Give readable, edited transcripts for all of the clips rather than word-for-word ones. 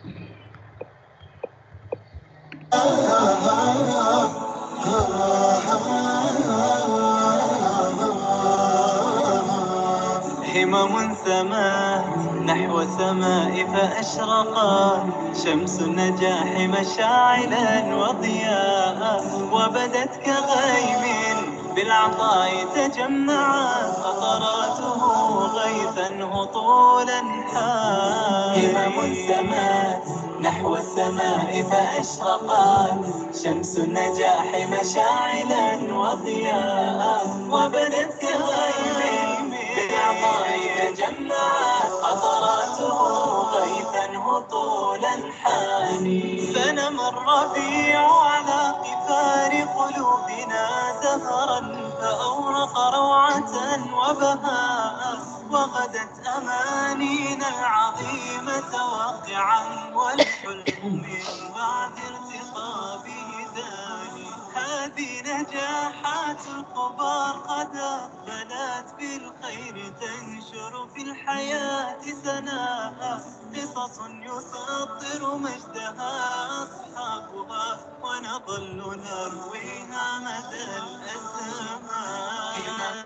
همم سمات نحو السماء فأشرقت شمس النجاح مشاعلا وضياء، وبدت كغيم بالعطاء تجمعت قطراته غيثا هطولا همم سمات نحو السماء فأشرقت شمس النجاح مشاعلا وضياء، وبدت كغيم بالعطاء تجمعت قطراته غيثا هطولا حاني. فنمى الربيع على قفار قلوبنا زهرا فأورق روعة وبهاء، وغدت أمانينا العظيمة واقعا والحلم من بعد ارتقابه داني. هذه نجاحات الكبار قد أقبلت بالخير تنشر في الحياة سناء، قصص يسطر مجدها أصحابها ونظل نرويها مدى الأزمان.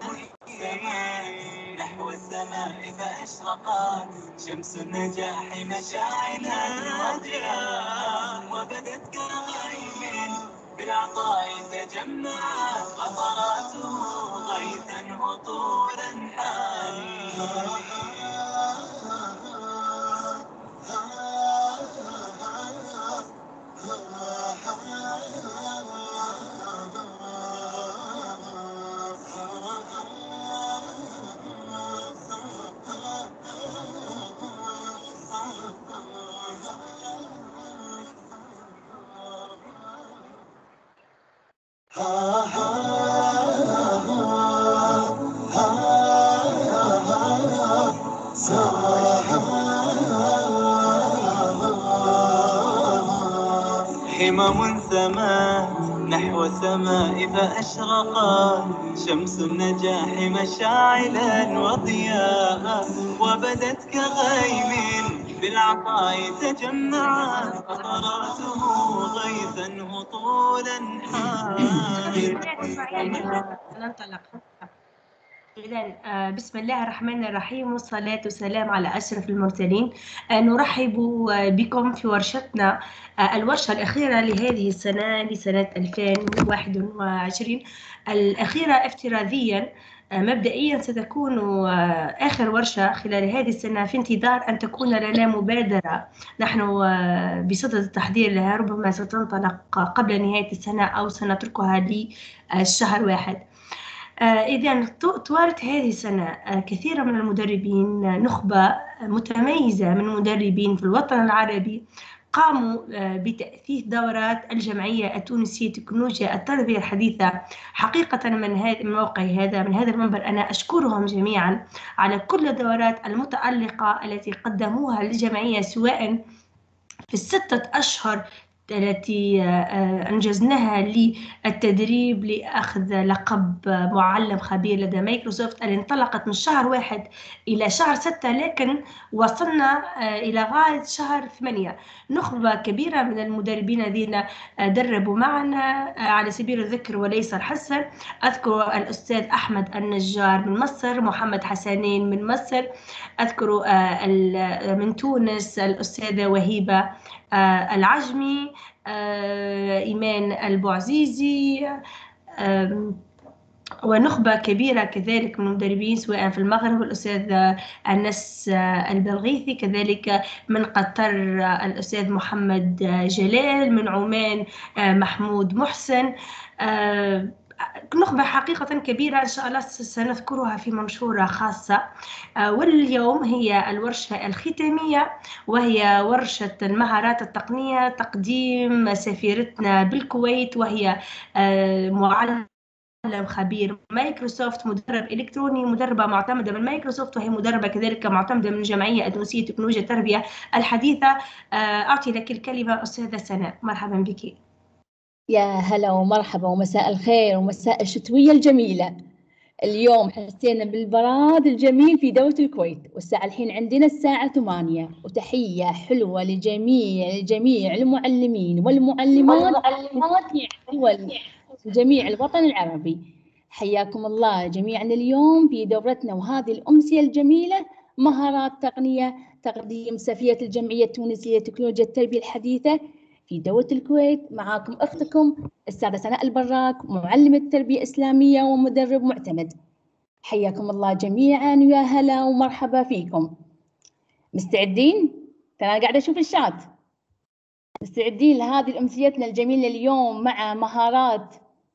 نحو السماء فأشرقت شمس النجاح مشاعلا وضياء، وبدت كغيم بالعطاء تجمعت قطراته غيثا هطولا حاني. همم سمات نحو السماء فأشرقت شمس النجاح مشاعلا وضياء، وبدت كغيم بالعطاء تجمعت قطراته غيثا هطولا حاني. ننطلق. إذن بسم الله الرحمن الرحيم، والصلاة والسلام على أشرف المرسلين. نرحب بكم في ورشتنا، الورشة الأخيرة لهذه السنة، لسنة 2021 الأخيرة افتراضيا. مبدئيا ستكون آخر ورشة خلال هذه السنة، في انتظار أن تكون لنا مبادرة نحن بصدد التحضير لها، ربما ستنطلق قبل نهاية السنة أو سنتركها لشهر واحد. إذن طوال هذه السنة كثير من المدربين، نخبة متميزة من المدربين في الوطن العربي، قاموا بتأثيث دورات الجمعية التونسية تكنولوجيا التربية الحديثة. حقيقة من هذا الموقع هذا، من هذا المنبر، أنا أشكرهم جميعا على كل الدورات المتألقة التي قدموها للجمعية، سواء في الستة أشهر التي أنجزناها للتدريب لأخذ لقب معلم خبير لدى مايكروسوفت، اللي انطلقت من شهر 1 إلى شهر 6، لكن وصلنا إلى غاية شهر 8. نخبة كبيرة من المدربين الذين دربوا معنا، على سبيل الذكر وليس الحصر أذكر الأستاذ أحمد النجار من مصر، محمد حسنين من مصر، أذكر من تونس الأستاذة وهيبة العجمي، إيمان البعزيزي، ونخبة كبيرة كذلك من المدربين سواء في المغرب الأستاذ أنس البلغيثي، كذلك من قطر الأستاذ محمد جلال، من عمان محمود محسن. نخبة حقيقة كبيرة، إن شاء الله سنذكرها في منشورة خاصة. واليوم هي الورشة الختامية، وهي ورشة المهارات التقنية، تقديم سفيرتنا بالكويت، وهي معلم خبير مايكروسوفت، مدرب إلكتروني، مدربة معتمدة من مايكروسوفت، وهي مدربة كذلك معتمدة من الجمعية التونسية تكنولوجيا التربية الحديثة. أعطي لك الكلمة أستاذة سناء، مرحبا بك. يا هلا ومرحبا ومساء الخير ومساء الشتوية الجميلة. اليوم حسينا بالبراد الجميل في دولة الكويت، والساعة الحين عندنا الساعة 8، وتحية حلوة لجميع المعلمين والمعلمات في دول جميع الوطن العربي. حياكم الله جميعا اليوم في دورتنا وهذه الأمسية الجميلة، مهارات تقنية، تقديم سفيرة الجمعية التونسية لتكنولوجيا التربية الحديثة في دولة الكويت. معاكم أختكم الأستاذة سناء البراك، معلمة تربية إسلامية ومدرب معتمد. حياكم الله جميعا ويا هلا ومرحبا فيكم. مستعدين؟ ترى أنا قاعدة أشوف الشات. مستعدين لهذه أمسيتنا الجميلة اليوم مع مهارات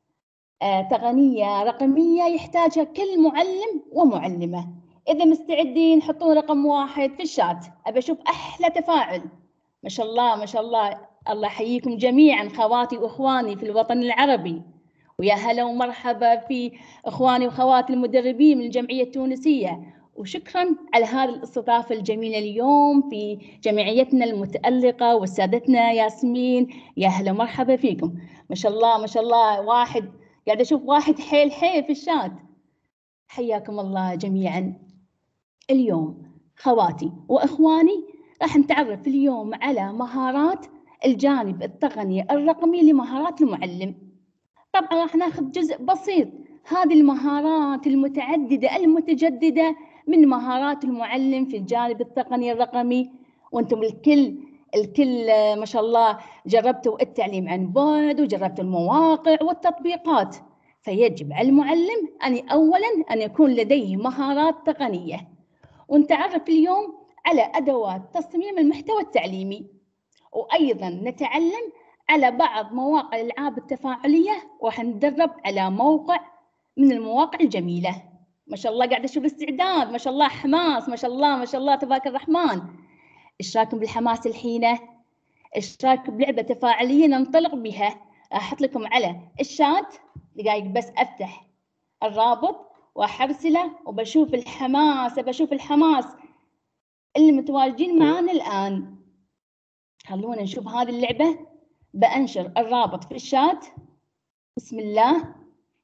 تقنية رقمية يحتاجها كل معلم ومعلمة. إذا مستعدين حطون رقم 1 في الشات، أبي أشوف أحلى تفاعل. ما شاء الله ما شاء الله، الله يحييكم جميعا خواتي وإخواني في الوطن العربي، ويا هلا ومرحبا في إخواني وخواتي المدربين من الجمعية التونسية. وشكرا على هذه الاستضافة الجميلة اليوم في جمعيتنا المتألقة وسادتنا ياسمين. يا هلا ومرحبا فيكم. ما شاء الله ما شاء الله، قاعد أشوف واحد حيل في الشات. حياكم الله جميعا. اليوم خواتي وإخواني راح نتعرف اليوم على مهارات الجانب التقني الرقمي لمهارات المعلم. طبعا راح ناخذ جزء بسيط هذه المهارات المتعددة المتجددة من مهارات المعلم في الجانب التقني الرقمي. وانتم الكل ما شاء الله جربتوا التعليم عن بعد وجربتوا المواقع والتطبيقات، فيجب على المعلم أولا أن يكون لديه مهارات تقنية. ونتعرف اليوم على أدوات تصميم المحتوى التعليمي، وأيضا نتعلم على بعض مواقع الألعاب التفاعلية، وحندرب على موقع من المواقع الجميلة. ما شاء الله قاعد أشوف استعداد، ما شاء الله حماس، ما شاء الله ما شاء الله تبارك الرحمن. إيش رايكم بالحماس الحين؟ إيش رايكم بلعبة تفاعلية ننطلق بها؟ أحط لكم على الشات دقايق بس، أفتح الرابط وأحرسله وبشوف الحماس اللي متواجدين معانا الآن. خلونا نشوف هذه اللعبة. بأنشر الرابط في الشات. بسم الله،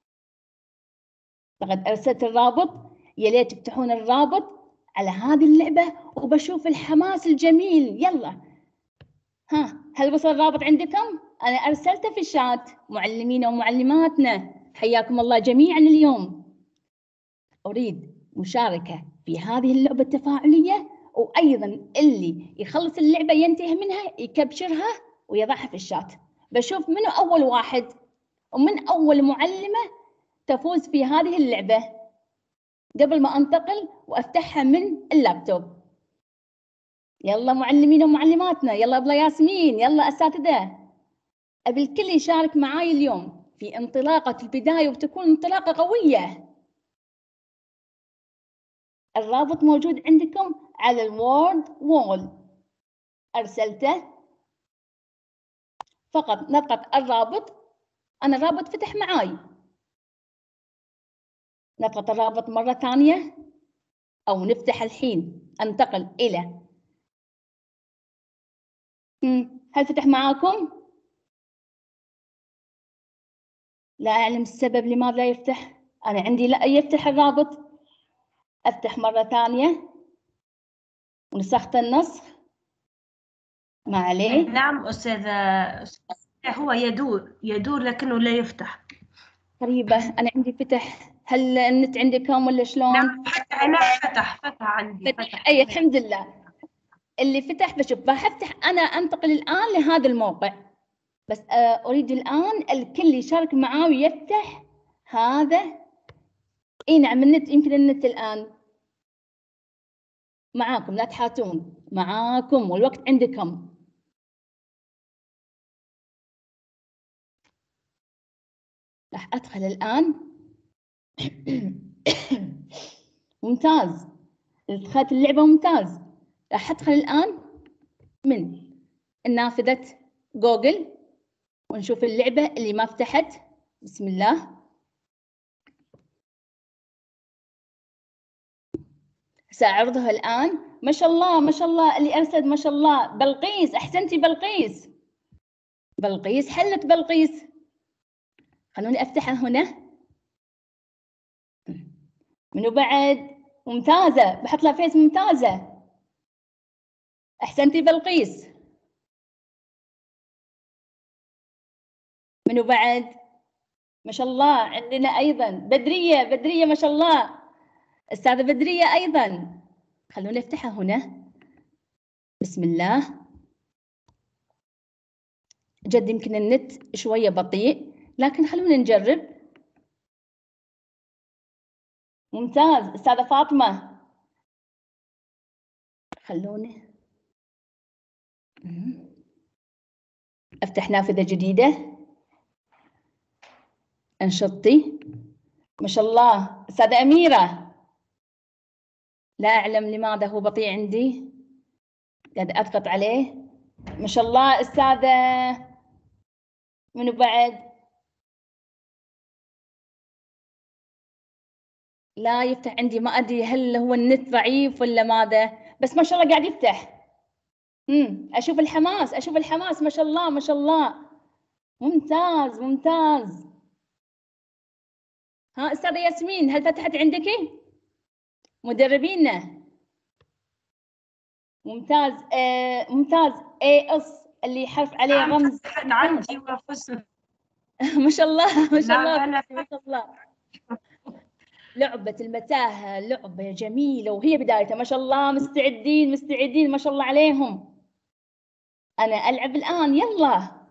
لقد أرسلت الرابط. يا ليت تفتحون الرابط على هذه اللعبة وبشوف الحماس الجميل. يلا هل وصل الرابط عندكم؟ أنا أرسلته في الشات. معلمينا ومعلماتنا حياكم الله جميعا. اليوم أريد مشاركة في هذه اللعبة التفاعلية، وأيضا اللي يخلص اللعبة ينتهي منها يكبشرها ويضعها في الشات. بشوف منو أول واحد ومن أول معلمة تفوز في هذه اللعبة قبل ما أنتقل وأفتحها من اللابتوب. يلا معلمين ومعلماتنا، يلا أبلة ياسمين، يلا أساتذة، أبي الكل يشارك معاي اليوم في انطلاقة البداية وتكون انطلاقة قوية. الرابط موجود عندكم على الوورد وول، أرسلته. فقط نضغط الرابط. أنا الرابط فتح معاي، نضغط الرابط مرة ثانية أو نفتح الحين. أنتقل إلى هل فتح معاكم؟ لا أعلم السبب لماذا لا يفتح. أنا عندي لا يفتح الرابط. أفتح مرة ثانية ونسخت النسخ ما عليه. نعم أستاذة، هو يدور لكنه لا يفتح. غريبة، أنا عندي فتح. هل النت عندكم ولا شلون؟ نعم فتح عندي. فتح. أي الحمد لله. اللي فتح بشوف. بفتح أنا أنتقل الآن لهذا الموقع، بس أريد الآن الكل يشارك معاه ويفتح هذا. إي نعم النت، يمكن النت الآن معاكم، لا تحاتون، معاكم والوقت عندكم. راح أدخل الآن. ممتاز، دخلت اللعبة ممتاز. راح أدخل الآن من نافذة جوجل ونشوف اللعبة اللي ما فتحت. بسم الله. سأعرضها الآن. ما شاء الله ما شاء الله اللي أرسل، ما شاء الله. بلقيس، أحسنتي بلقيس. بلقيس حلت بلقيس. خلوني أفتحها هنا. منو بعد؟ ممتازة، بحط لها فيس ممتازة. أحسنتي بلقيس. منو بعد؟ ما شاء الله عندنا أيضا بدرية، بدرية ما شاء الله، أستاذة بدرية أيضا. خلونا نفتحها هنا. بسم الله. جد يمكن النت شوية بطيء، لكن خلونا نجرب. ممتاز أستاذة فاطمة. خلونا أفتح نافذة جديدة. أنشطتي ما شاء الله. أستاذة أميرة، لا أعلم لماذا هو بطيء عندي، قاعدة أضغط عليه. ما شاء الله. أستاذة منو بعد؟ لا يفتح عندي، ما أدري هل هو النت ضعيف ولا ماذا، بس ما شاء الله قاعد يفتح. أشوف الحماس، أشوف الحماس، ما شاء الله ما شاء الله. ممتاز ممتاز. ها أستاذة ياسمين، هل فتحت عندك مدربينا؟ ممتاز. ممتاز. AS اللي حرف عليه رمز. عندي وفزت. ما شاء الله ما شاء الله لا ما شاء الله. لعبة المتاهة لعبة جميلة وهي بدايتها ما شاء الله. مستعدين مستعدين ما شاء الله عليهم. أنا ألعب الآن، يلا.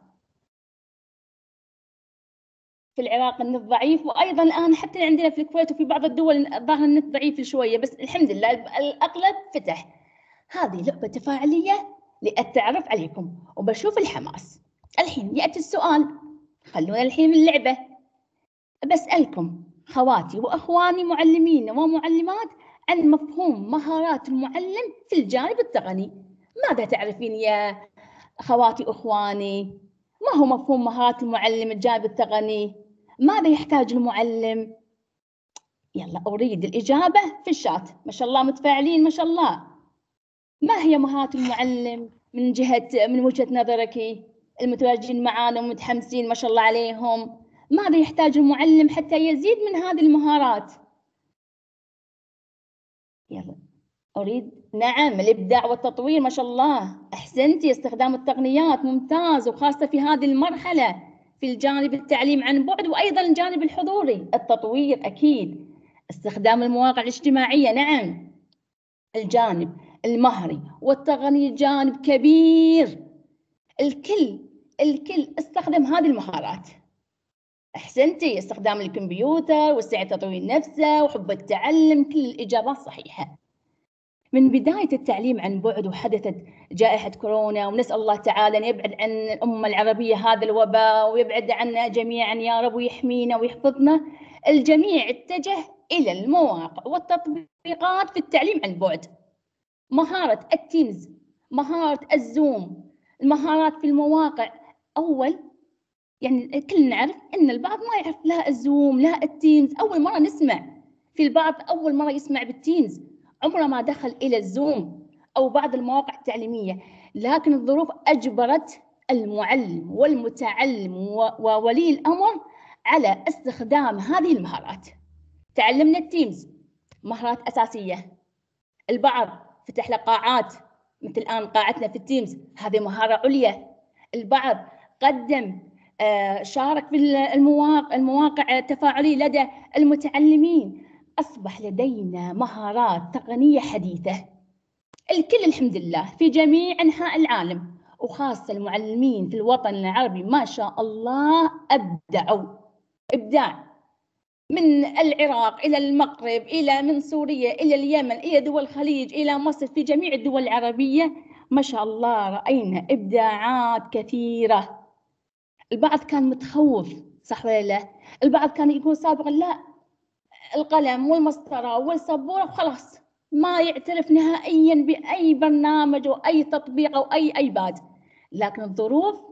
في العراق النت ضعيف، وأيضا الآن حتى عندنا في الكويت وفي بعض الدول الظاهر النت ضعيف شوية، بس الحمد لله الأغلب فتح. هذه لعبة تفاعلية للتعرف عليكم وبشوف الحماس. الحين يأتي السؤال، خلونا الحين من اللعبة. بسألكم خواتي وأخواني معلمين ومعلمات عن مفهوم مهارات المعلم في الجانب التقني. ماذا تعرفين يا خواتي وأخواني؟ ما هو مفهوم مهارات المعلم الجانب التقني؟ ماذا يحتاج المعلم؟ يلا أريد الإجابة في الشات. ما شاء الله متفاعلين ما شاء الله. ما هي مهارات المعلم من وجهة نظرك؟ المتواجدين معانا ومتحمسين ما شاء الله عليهم. ماذا يحتاج المعلم حتى يزيد من هذه المهارات؟ يلا أريد. نعم، الإبداع والتطوير ما شاء الله. أحسنتي. استخدام التقنيات ممتاز، وخاصة في هذه المرحلة في الجانب التعليم عن بعد وأيضا الجانب الحضوري. التطوير أكيد. استخدام المواقع الاجتماعية، نعم. الجانب المهري والتقني جانب كبير. الكل استخدم هذه المهارات. أحسنتي. استخدام الكمبيوتر وسعة تطوير نفسه وحب التعلم، كل الإجابات صحيحة. من بداية التعليم عن بعد وحدثت جائحة كورونا، ونسأل الله تعالى أن يبعد عن الأمة العربية هذا الوباء ويبعد عنا جميعا يا رب ويحمينا ويحفظنا. الجميع اتجه إلى المواقع والتطبيقات في التعليم عن بعد. مهارة التيمز، مهارة الزوم، المهارات في المواقع. أول يعني كلنا نعرف أن البعض ما يعرف لا الزوم لا التيمز. أول مرة نسمع في البعض، أول مرة يسمع بالتيمز، عمره ما دخل إلى الزوم أو بعض المواقع التعليمية. لكن الظروف أجبرت المعلم والمتعلم وولي الأمر على استخدام هذه المهارات. تعلمنا التيمز، مهارات أساسية. البعض فتح له قاعات مثل الآن قاعتنا في التيمز، هذه مهارة عليا. البعض قدم شارك في المواقع التفاعلية لدى المتعلمين. أصبح لدينا مهارات تقنية حديثة. الكل الحمد لله في جميع أنحاء العالم وخاصة المعلمين في الوطن العربي ما شاء الله أبدعوا إبداع. من العراق إلى المغرب، من سوريا إلى اليمن، إلى دول الخليج، إلى مصر، في جميع الدول العربية ما شاء الله رأينا إبداعات كثيرة. البعض كان متخوف، صح ولا لا؟ البعض كان يقول سابقا لا، القلم والمسطرة والسبورة خلاص، ما يعترف نهائيا بأي برنامج أو أي تطبيق أو أي ايباد. لكن الظروف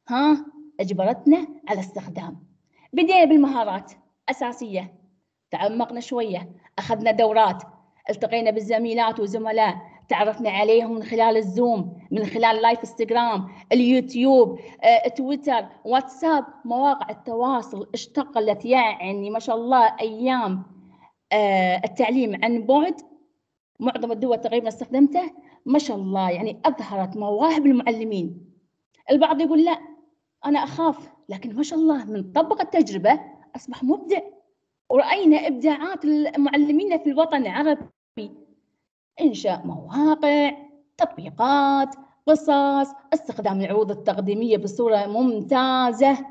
أجبرتنا على استخدام. بدينا بالمهارات أساسية، تعمقنا شوية، أخذنا دورات، التقينا بالزميلات وزملاء، تعرفنا عليهم من خلال الزوم، من خلال لايف انستغرام، اليوتيوب، تويتر، واتساب. مواقع التواصل اشتغلت يعني ما شاء الله أيام التعليم عن بعد، معظم الدول تقريبا استخدمته، ما شاء الله يعني أظهرت مواهب المعلمين. البعض يقول لا أنا أخاف، لكن ما شاء الله من طبق التجربة أصبح مبدع، ورأينا إبداعات المعلمين في الوطن العربي، إنشاء مواقع، تطبيقات، قصص، استخدام العروض التقديمية بصورة ممتازة،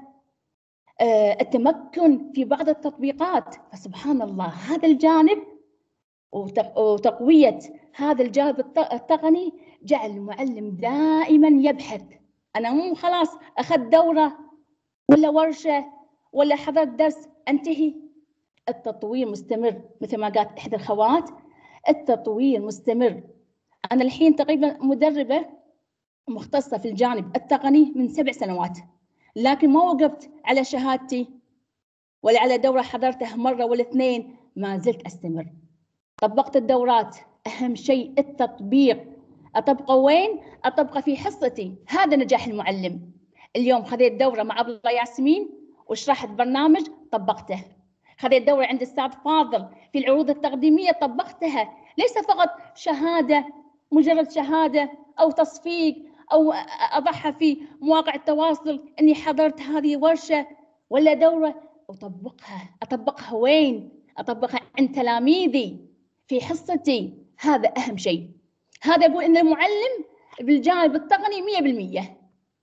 التمكن في بعض التطبيقات. فسبحان الله هذا الجانب وتقوية هذا الجانب التقني جعل المعلم دائما يبحث. أنا مو خلاص أخذت دورة ولا ورشة ولا حضرت درس أنتهي، التطوير مستمر. مثل ما قالت إحدى الخوات، التطوير مستمر. أنا الحين تقريبا مدربة مختصة في الجانب التقني من 7 سنوات، لكن ما وقفت على شهادتي ولا على دورة حضرتها مرة ولا 2، ما زلت أستمر. طبقت الدورات، أهم شيء التطبيق. أطبقه وين؟ أطبقه في حصتي، هذا نجاح المعلم. اليوم خذيت دورة مع أبلة ياسمين وشرحت برنامج طبقته، خذيت دورة عند الأستاذ فاضل في العروض التقديمية طبقتها، ليس فقط شهادة، مجرد شهادة أو تصفيق أو أضعها في مواقع التواصل أني حضرت هذه ورشة ولا دورة، أطبقها وين؟ أطبقها عند تلاميذي في حصتي، هذا أهم شيء. هذا يقول إن المعلم بالجانب التقني 100%.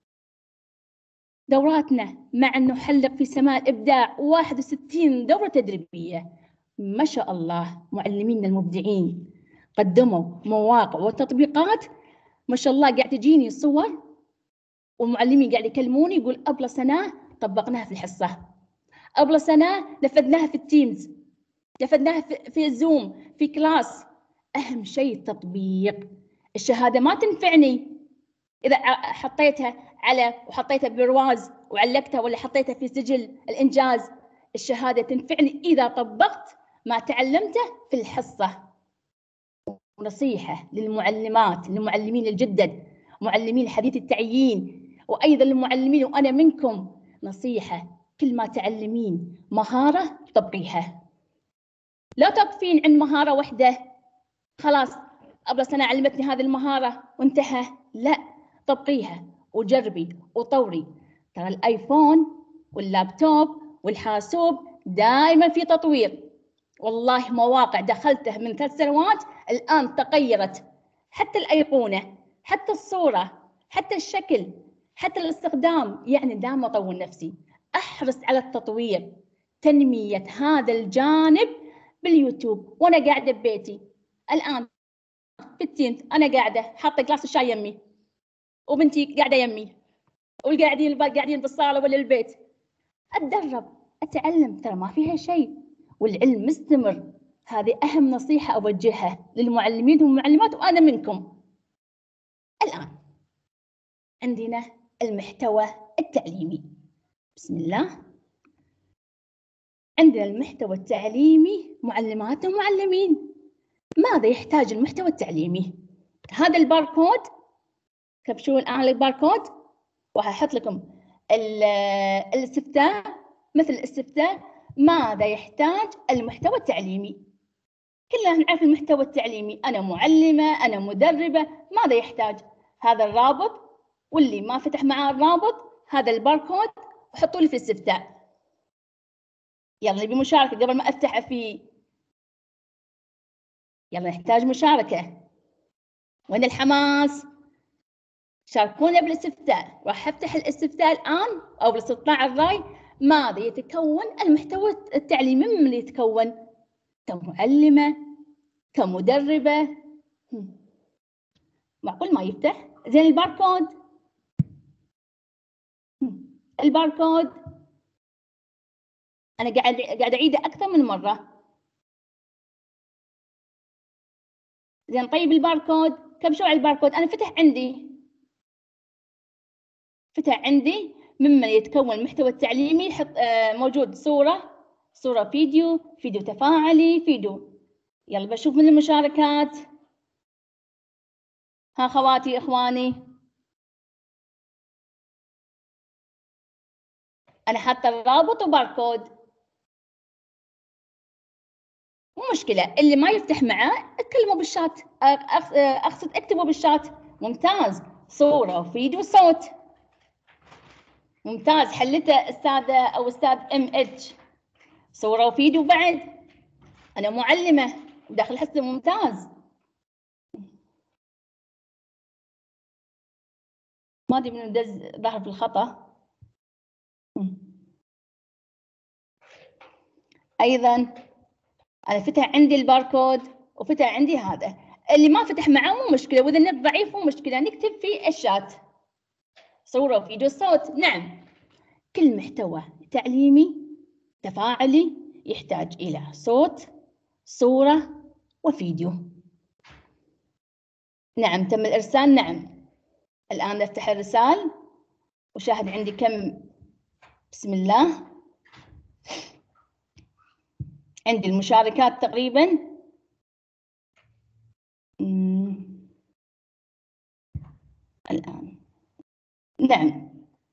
دوراتنا مع أنه حلق في سماء الإبداع 61 دورة تدريبية، ما شاء الله معلمينا المبدعين قدموا مواقع وتطبيقات، ما شاء الله قاعد تجيني صور والمعلمين قاعد يكلموني يقول قبل سنة طبقناها في الحصة، قبل سنة نفذناها في التيمز، نفذناها في الزوم، في كلاس. أهم شيء التطبيق. الشهادة ما تنفعني إذا حطيتها وحطيتها برواز وعلقتها ولا حطيتها في سجل الإنجاز. الشهادة تنفعني إذا طبقت ما تعلمته في الحصة. ونصيحة للمعلمين الجدد، معلمين حديث التعيين، وأيضا للمعلمين وأنا منكم، نصيحة: كل ما تعلمين مهارة طبقيها، لا تقفين عند مهارة واحدة خلاص قبل سنة علمتني هذه المهارة وانتهى، لا، طبقيها وجربي وطوري. ترى الآيفون واللابتوب والحاسوب دائما في تطوير، والله مواقع دخلتها من 3 سنوات الآن تغيرت، حتى الأيقونة، حتى الصورة، حتى الشكل، حتى الاستخدام. يعني دائما أطور نفسي، أحرص على التطوير، تنمية هذا الجانب باليوتيوب وأنا قاعدة ببيتي. الآن في التيمز أنا قاعدة حاطة جلاس الشاي يمي وبنتي قاعدة يمي قاعدين بالصالة ولا البيت، أتدرب أتعلم، ترى ما فيها شيء، والعلم مستمر. هذه أهم نصيحة أوجهها للمعلمين والمعلمات وأنا منكم. الآن عندنا المحتوى التعليمي. بسم الله. عندنا المحتوى التعليمي، معلمات ومعلمين، ماذا يحتاج المحتوى التعليمي؟ هذا الباركود، كبشوا الآن الباركود وهحط لكم الاستفتاء، مثل الاستفتاء: ماذا يحتاج المحتوى التعليمي؟ كلنا نعرف المحتوى التعليمي، أنا معلمة، أنا مدربة، ماذا يحتاج؟ هذا الرابط، واللي ما فتح معاه الرابط هذا الباركود وحطوا لي في الاستفتاء. يلا نبي مشاركة قبل ما أفتح فيه، يلا نحتاج مشاركة. وين الحماس؟ شاركونا بالاستفتاء. راح أفتح الاستفتاء الآن أو بالاستطلاع الرأي: ماذا يتكون المحتوى التعليمي؟ ممن يتكون؟ كمعلمة، كمدربة. معقول ما يفتح؟ زين الباركود، الباركود أنا قاعد أعيده أكثر من مرة. زين طيب الباركود، كبشوا على الباركود. أنا فتح عندي ممن يتكون المحتوى التعليمي. حط موجود صورة فيديو تفاعلي، فيديو. يلا بشوف من المشاركات. ها خواتي إخواني، أنا حاطة الرابط وباركود، مو مشكلة، اللي ما يفتح معاه اتكلموا بالشات، اقصد اكتبوا بالشات. ممتاز، صورة وفيديو وصوت. ممتاز، حلته استاذة او استاذ MH. صورة وفيديو بعد. انا معلمة وداخل الحصة. ممتاز. ما ادري من دز ظهر في الخطأ. ايضا انا فتح عندي الباركود وفتح عندي هذا. اللي ما فتح معاه مو مشكله، واذا النت ضعيف مو مشكله، نكتب في الشات صوره وفيديو صوت. نعم، كل محتوى تعليمي تفاعلي يحتاج الى صوت، صوره وفيديو. نعم، تم الارسال. نعم، الان نفتح الرسال وشاهد عندي كم. بسم الله، عندي المشاركات تقريبا. الآن نعم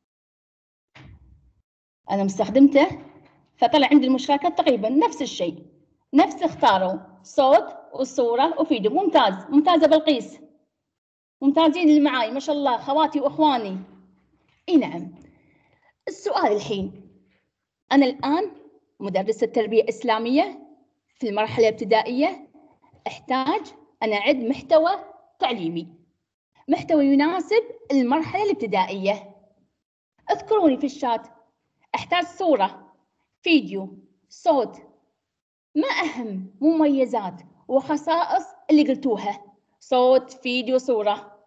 أنا مستخدمته، فطلع عندي المشاركات تقريبا نفس الشيء، نفس اختاروا صوت وصورة وفيديو. ممتاز، ممتازة بلقيس، ممتازين اللي معاي ما شاء الله، خواتي وإخواني. إي نعم. السؤال الحين، أنا الآن مدرسة تربية إسلامية في المرحلة الابتدائية، أحتاج أن أعد محتوى تعليمي، محتوى يناسب المرحلة الابتدائية. اذكروني في الشات. احتاج صورة، فيديو، صوت. ما أهم مميزات وخصائص اللي قلتوها؟ صوت، فيديو، صورة.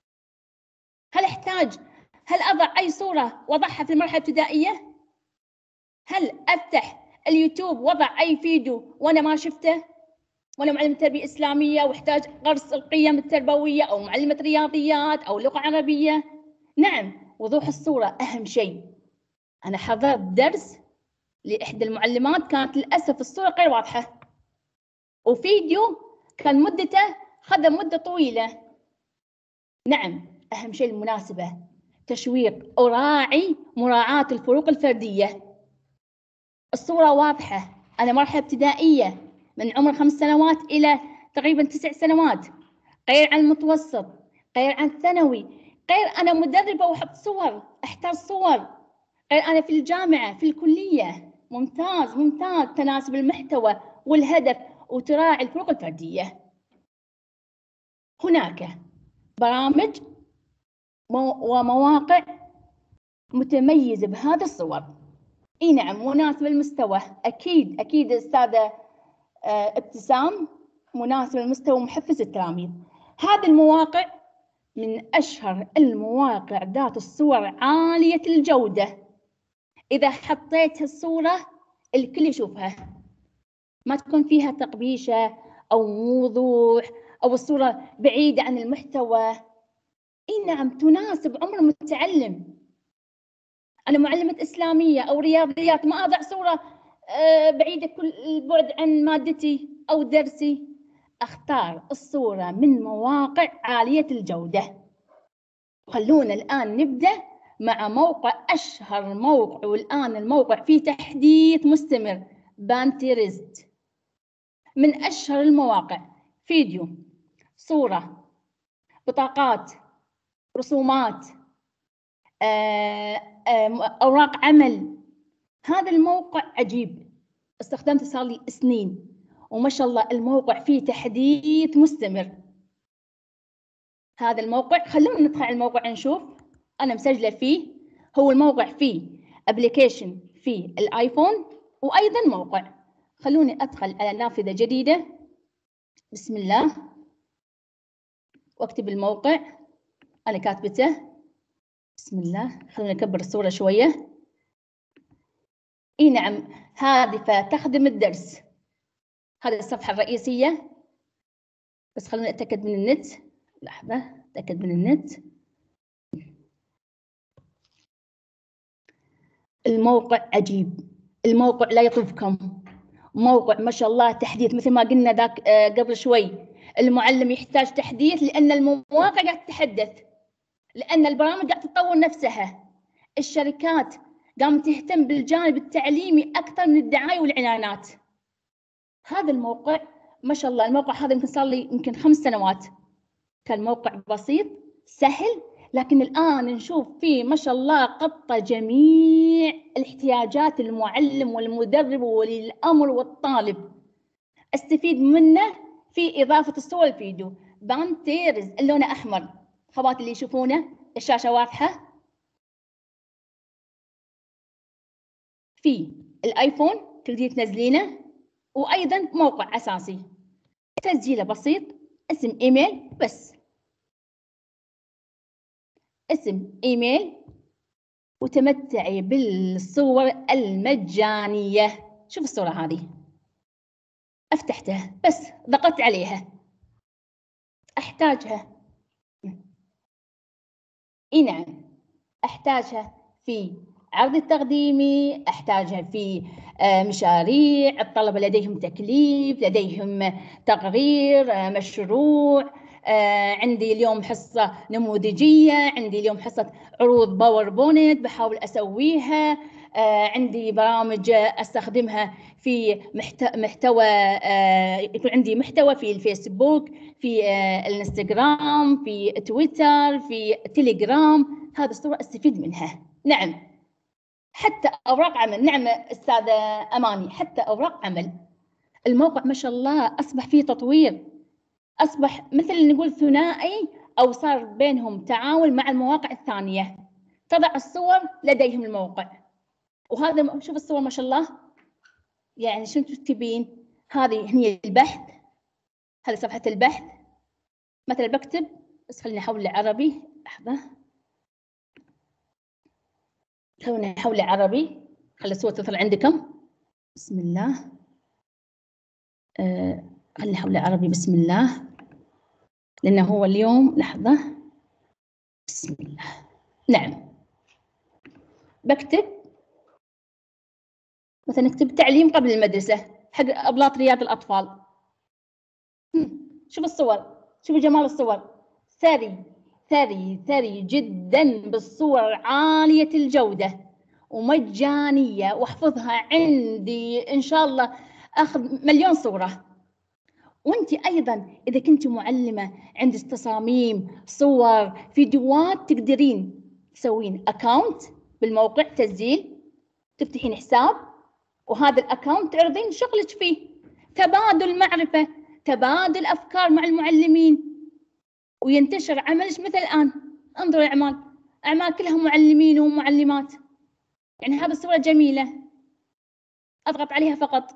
هل أضع أي صورة وأضعها في المرحلة الابتدائية؟ هل أفتح اليوتيوب وأضع أي فيديو وأنا ما شفته؟ وأنا معلمة تربية إسلامية واحتاج غرس القيم التربوية، أو معلمة رياضيات أو لغة عربية؟ نعم، وضوح الصورة أهم شيء. أنا حضرت درس لإحدى المعلمات، كانت للأسف الصورة غير واضحة، وفيديو كان مدته خذ مدة طويلة. نعم، أهم شيء المناسبة، تشويق، أراعي مراعاة الفروق الفردية. الصورة واضحة، أنا مرحلة ابتدائية من عمر 5 سنوات إلى تقريبا 9 سنوات، غير عن المتوسط، غير عن الثانوي، غير أنا مدربة وأحط صور، أحتاج صور، غير أنا في الجامعة، في الكلية. ممتاز، ممتاز، تناسب المحتوى والهدف وتراعي الفروق الفردية. هناك برامج ومواقع متميزة بهذا الصور. اي نعم، مناسب المستوى. اكيد اكيد استاذة ابتسام، مناسب المستوى، محفز التلاميذ. هذه المواقع من اشهر المواقع ذات الصور عالية الجودة. اذا حطيت الصورة الكل يشوفها، ما تكون فيها تقبيشة او وضوح او الصورة بعيدة عن المحتوى. اي نعم، تناسب عمر المتعلم. أنا معلمة إسلامية أو رياضيات، ما أضع صورة بعيدة كل البعد عن مادتي أو درسي. أختار الصورة من مواقع عالية الجودة. خلونا الآن نبدأ مع موقع، أشهر موقع والآن الموقع فيه تحديث مستمر، بانترست، من أشهر المواقع. فيديو، صورة، بطاقات، رسومات، أوراق عمل. هذا الموقع عجيب، استخدمته صار لي سنين وما شاء الله الموقع فيه تحديث مستمر. هذا الموقع، خلونا ندخل على الموقع نشوف. أنا مسجلة فيه، هو الموقع فيه أبليكيشن في الآيفون وأيضا موقع. خلوني أدخل على نافذة جديدة. بسم الله، واكتب الموقع أنا كاتبته. بسم الله، خلوني أكبر الصورة شوية. اي نعم، هادفة تخدم الدرس. هذه الصفحة الرئيسية، بس خلوني أتأكد من النت. لحظة، أتأكد من النت. الموقع عجيب، الموقع لا يطوفكم، موقع ما شاء الله تحديث مثل ما قلنا ذاك قبل شوي. المعلم يحتاج تحديث لأن المواقع قاعد تتحدث، لأن البرامج قاعد تطور نفسها، الشركات قامت تهتم بالجانب التعليمي أكثر من الدعاية والإعلانات. هذا الموقع ما شاء الله، الموقع هذا يمكن صار لي يمكن 5 سنوات. كان موقع بسيط سهل، لكن الآن نشوف فيه ما شاء الله غطى جميع الاحتياجات المعلم والمدرب وولي الأمر والطالب. استفيد منه في إضافة الصور الفيديو. بانتيرز اللون أحمر، خواتي اللي يشوفونه الشاشة واضحة. في الآيفون تقدري تنزلينه، وأيضا موقع أساسي. تسجيله بسيط، اسم إيميل بس، اسم إيميل، وتمتعي بالصور المجانية. شوف الصورة هذه، أفتحتها بس ضغطت عليها، أحتاجها. إي نعم، أحتاجها في عرض التقديمي، أحتاجها في مشاريع الطلبة لديهم تكليف، لديهم تقرير، مشروع. عندي اليوم حصة نموذجية، عندي اليوم حصة عروض باوربوينت بحاول أسويها. عندي برامج أستخدمها في محتوى، يكون عندي محتوى في الفيسبوك، في الانستغرام، في تويتر، في تيليجرام. هذه الصورة أستفيد منها. نعم، حتى أوراق عمل. نعم أستاذة أماني، حتى أوراق عمل. الموقع ما شاء الله أصبح فيه تطوير، أصبح مثل نقول ثنائي، أو صار بينهم تعاون مع المواقع الثانية. تضع الصور لديهم الموقع، وهذا شوف الصور ما شاء الله. يعني شنو تكتبين؟ هذه هي البحث، هذه صفحة البحث. مثلا بكتب، بس خليني أحول لعربي. لحظة، خليني أحول لعربي، خلي الصورة تظهر عندكم. بسم الله. خليني أحول لعربي. بسم الله، لأنه هو اليوم. لحظة، بسم الله. نعم، بكتب مثلا، نكتب تعليم قبل المدرسة حق أبلاط رياض الأطفال. شوف الصور، شوفوا جمال الصور، ثري ثري ثري جدا بالصور عالية الجودة ومجانية، واحفظها عندي إن شاء الله، أخذ مليون صورة. وانت أيضا إذا كنت معلمة عندك تصاميم، صور، فيديوهات، تقدرين تسوين أكاونت بالموقع، تسجيل، تفتحين حساب، وهذا الأكاونت تعرضين شغلك فيه، تبادل معرفة، تبادل أفكار مع المعلمين، وينتشر عملك. مثل الآن انظروا الأعمال، أعمال كلها معلمين ومعلمات. يعني هذه الصورة جميلة، أضغط عليها فقط.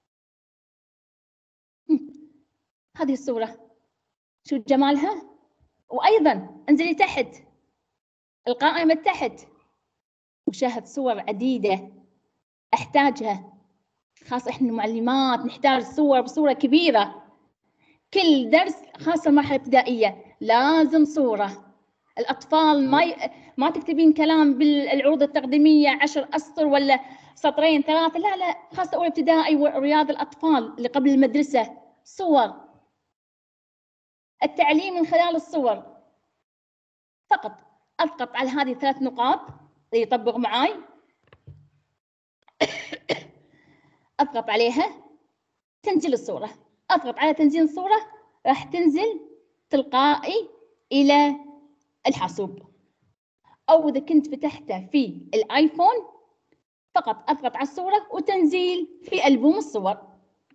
هذه الصورة شو جمالها. وأيضا انزلي تحت القائمة تحت، وشاهد صور عديدة أحتاجها، خاصة إحنا المعلمات نحتاج صور بصورة كبيرة. كل درس، خاصة المرحلة الابتدائية، لازم صورة. الأطفال ما تكتبين كلام بالعروض التقديمية 10 أسطر ولا سطرين 3، لا لا، خاصة أولى ابتدائي ورياض الأطفال اللي قبل المدرسة. صور، التعليم من خلال الصور فقط. أضغط على هذه 3 نقاط يطبق معاي، أضغط عليها تنزل الصورة. أضغط على تنزيل الصورة، راح تنزل تلقائي إلى الحاسوب. أو إذا كنت فتحته في الآيفون، فقط أضغط على الصورة وتنزيل في ألبوم الصور.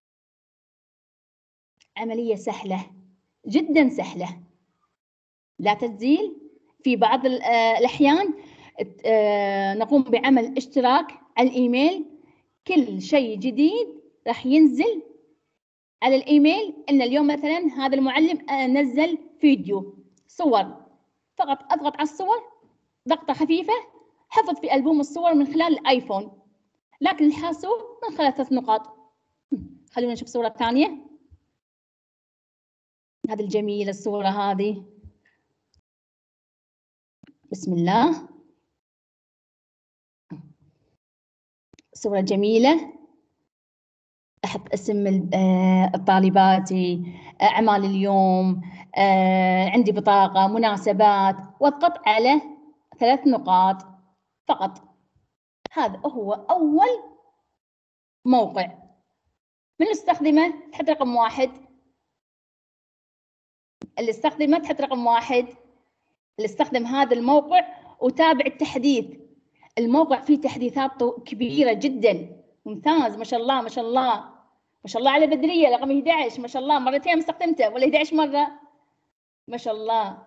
عملية سهلة جدا سهلة، لا تسجيل. في بعض الأحيان نقوم بعمل اشتراك على الإيميل، كل شيء جديد راح ينزل على الإيميل. إن اليوم مثلا هذا المعلم نزل فيديو صور، فقط أضغط على الصور ضغطة خفيفة، حفظ في ألبوم الصور من خلال الآيفون. لكن الحاسوب من خلال 3 نقاط. خلونا نشوف صورة ثانية. هذه الجميلة الصورة هذه، بسم الله، صورة جميلة. أحط اسم الطالبات، أعمال اليوم، عندي بطاقة، مناسبات، واضغط على 3 نقاط فقط. هذا هو أول موقع من استخدمه تحط رقم 1. اللي استخدمه تحط رقم 1. اللي استخدم هذا الموقع وتابع التحديث. الموقع فيه تحديثات كبيرة جدا. ممتاز، ما شاء الله ما شاء الله ما شاء الله على بدرية رقم 11، ما شاء الله مرتين استخدمته ولا 11 مرة، ما شاء الله.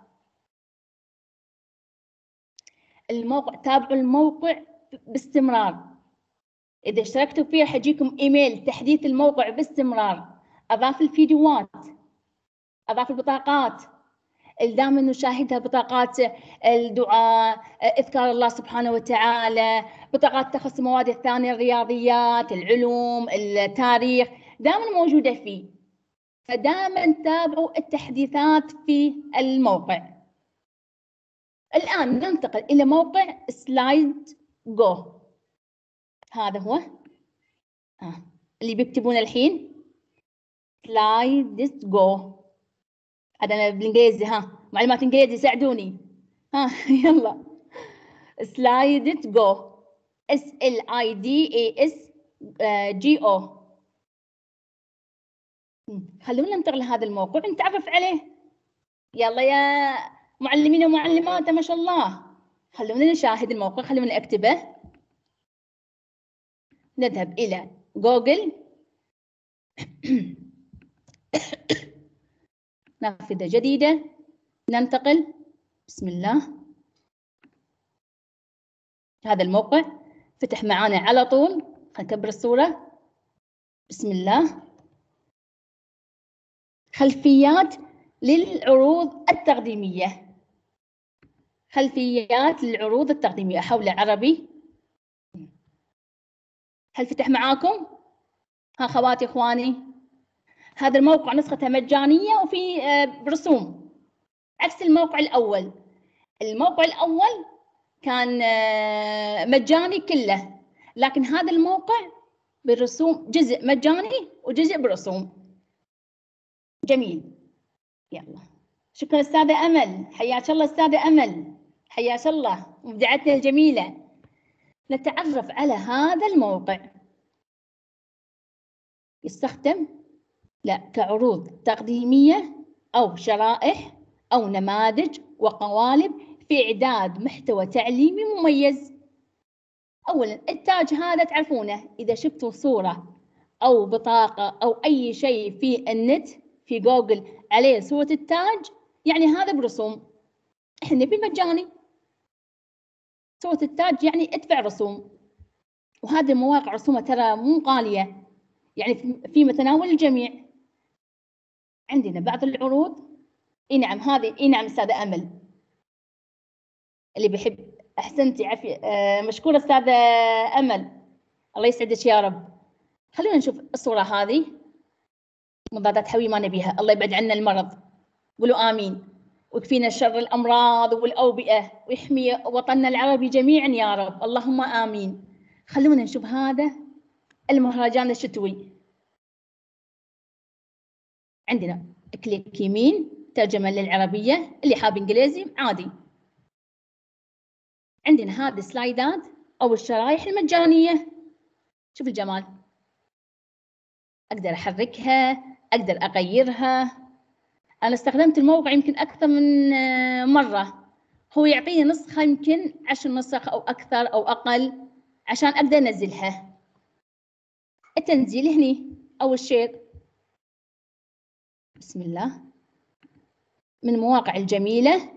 الموقع تابعوا الموقع باستمرار. إذا اشتركتوا فيه راح يجيكم إيميل تحديث الموقع باستمرار. أضاف الفيديوهات، أضاف البطاقات اللي دائما نشاهدها، بطاقات الدعاء، إذكار الله سبحانه وتعالى، بطاقات تخص المواد الثانية، الرياضيات، العلوم، التاريخ، دائما موجودة فيه. فدائما تابعوا التحديثات في الموقع. الآن ننتقل إلى موقع سلايد جو. هذا هو اللي بيكتبون الحين سلايد جو. هذا أنا بالإنجليزي، معلومات إنجليزي ساعدوني. يلا سلايد جو، SLIDASGO. خلونا ننتقل لهذا الموقع نتعرف عليه. يلا يا معلمين ومعلمات ما شاء الله، خلونا نشاهد الموقع، خلونا نكتبه. نذهب إلى جوجل، نافذة جديدة، ننتقل. بسم الله، هذا الموقع فتح معانا على طول. خلينا نكبر الصورة. بسم الله. خلفيات للعروض التقديمية. خلفيات للعروض التقديمية. أحوله عربي. هل فتح معاكم؟ خواتي إخواني، هذا الموقع نسخته مجانية وفي برسوم، عكس الموقع الأول. الموقع الأول كان مجاني كله، لكن هذا الموقع بالرسوم، جزء مجاني وجزء برسوم. جميل. يلا شكرا أستاذة أمل، حياك الله أستاذة أمل، حياك الله، مبدعتنا الجميلة. نتعرف على هذا الموقع. يستخدم كعروض تقديمية أو شرائح أو نماذج وقوالب في إعداد محتوى تعليمي مميز. أولاً التاج هذا تعرفونه، إذا شفتوا صورة أو بطاقة أو أي شيء في النت في جوجل عليه صورة التاج، يعني هذا برسوم. إحنا نبي مجاني. صورة التاج يعني ادفع رسوم، وهذه المواقع رسومها ترى مو غالية، يعني في متناول الجميع. عندنا بعض العروض. نعم هذه، نعم أستاذة أمل اللي بيحب. أحسنتي، عافية، مشكورة أستاذة أمل، الله يسعدك يا رب. خلونا نشوف الصورة هذه. مضادات حيوية ما نبيها، الله يبعد عنا المرض، قولوا آمين، ويكفينا شر الأمراض والأوبئة، ويحمي وطننا العربي جميعا يا رب، اللهم آمين. خلونا نشوف هذا المهرجان الشتوي. عندنا كليك يمين ترجمة للعربية، اللي حاب إنجليزي عادي. عندنا هذه السلايدات أو الشرايح المجانية. شوف الجمال، أقدر أحركها، أقدر أغيرها. أنا استخدمت الموقع يمكن أكثر من مرة. هو يعطيني نسخة، يمكن 10 نسخ أو أكثر أو أقل، عشان أقدر أنزلها. التنزيل هني أو الشير. بسم الله. من المواقع الجميلة.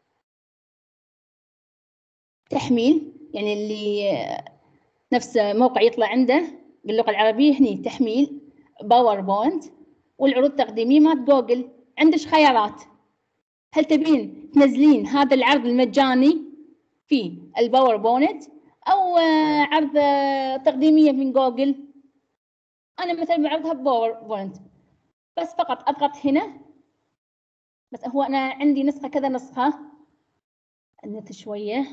تحميل، يعني اللي نفس موقع يطلع عنده باللغة العربية، هني تحميل باوربوينت والعروض التقديمية مات جوجل. عندك خيارات، هل تبين تنزلين هذا العرض المجاني في الباوربوينت أو عرض تقديمية من جوجل؟ أنا مثلا بعرضها بباوربوينت، بس فقط أضغط هنا. بس هو أنا عندي نسخة كذا نسخة. النت شوية،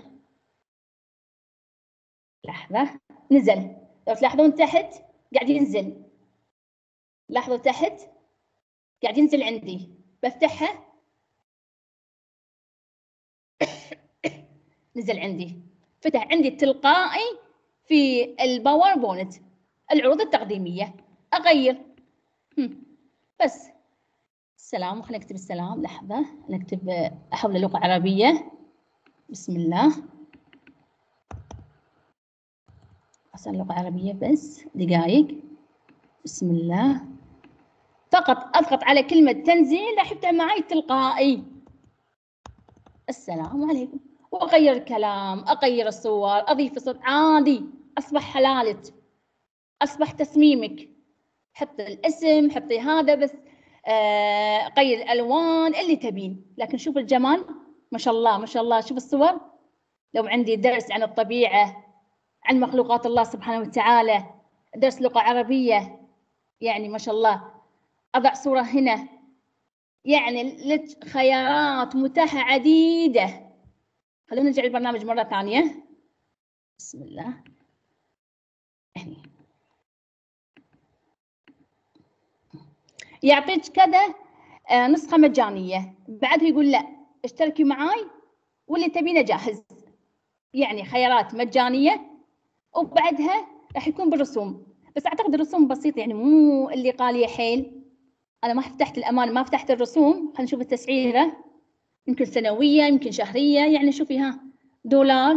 لحظة. نزل، لو تلاحظون تحت قاعد ينزل، لاحظوا تحت قاعد ينزل عندي. بفتحها نزل عندي، فتح عندي تلقائي في الباوربوينت العروض التقديمية. أغير، بس السلام، خلينا نكتب السلام. لحظة نكتب، أحول لغة عربية. بسم الله. أصلا لغة عربية بس دقائق. بسم الله. فقط أضغط على كلمة تنزيل راح يفتح معي تلقائي. السلام عليكم. وأغير الكلام، أغير الصور، أضيف صوت عادي. أصبح حلالك، أصبح تصميمك. حطي الاسم، حطي هذا بس. غير الألوان اللي تبين. لكن شوف الجمال، ما شاء الله ما شاء الله. شوف الصور. لو عندي درس عن الطبيعة، عن مخلوقات الله سبحانه وتعالى، درس لغة عربية، يعني ما شاء الله، أضع صورة هنا. يعني لك خيارات متاحة عديدة. خلونا نرجع البرنامج مرة ثانية. بسم الله. هني يعطيك كذا نسخة مجانية، بعدها يقول لا اشتركي معاي واللي تبينه جاهز. يعني خيارات مجانية، وبعدها راح يكون بالرسوم. بس أعتقد الرسوم بسيط، يعني مو اللي غالية حيل. أنا ما فتحت الأمانة، ما فتحت الرسوم. خلينا نشوف التسعيرة. يمكن سنوية، يمكن شهرية. يعني شوفي ها، دولار،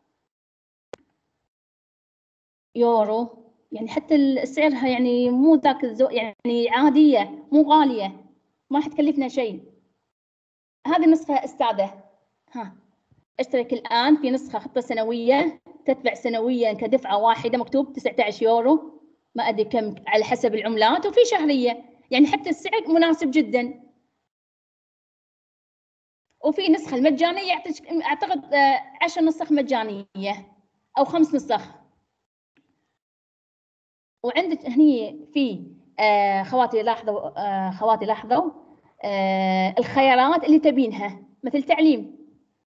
يورو. يعني حتى سعرها يعني مو ذاك يعني عادية، مو غالية، ما راح تكلفنا شيء. هذه النسخة أستاذة. ها، اشترك الآن في نسخة خطة سنوية، تدفع سنويا كدفعة واحدة، مكتوب 19 يورو، ما أدري كم على حسب العملات. وفي شهرية، يعني حتى السعر مناسب جدا. وفي نسخة المجانية يعطيك أعتقد 10 نسخ مجانية أو 5 نسخ. وعندك هني في خواتي لاحظوا الخيارات اللي تبينها، مثل تعليم.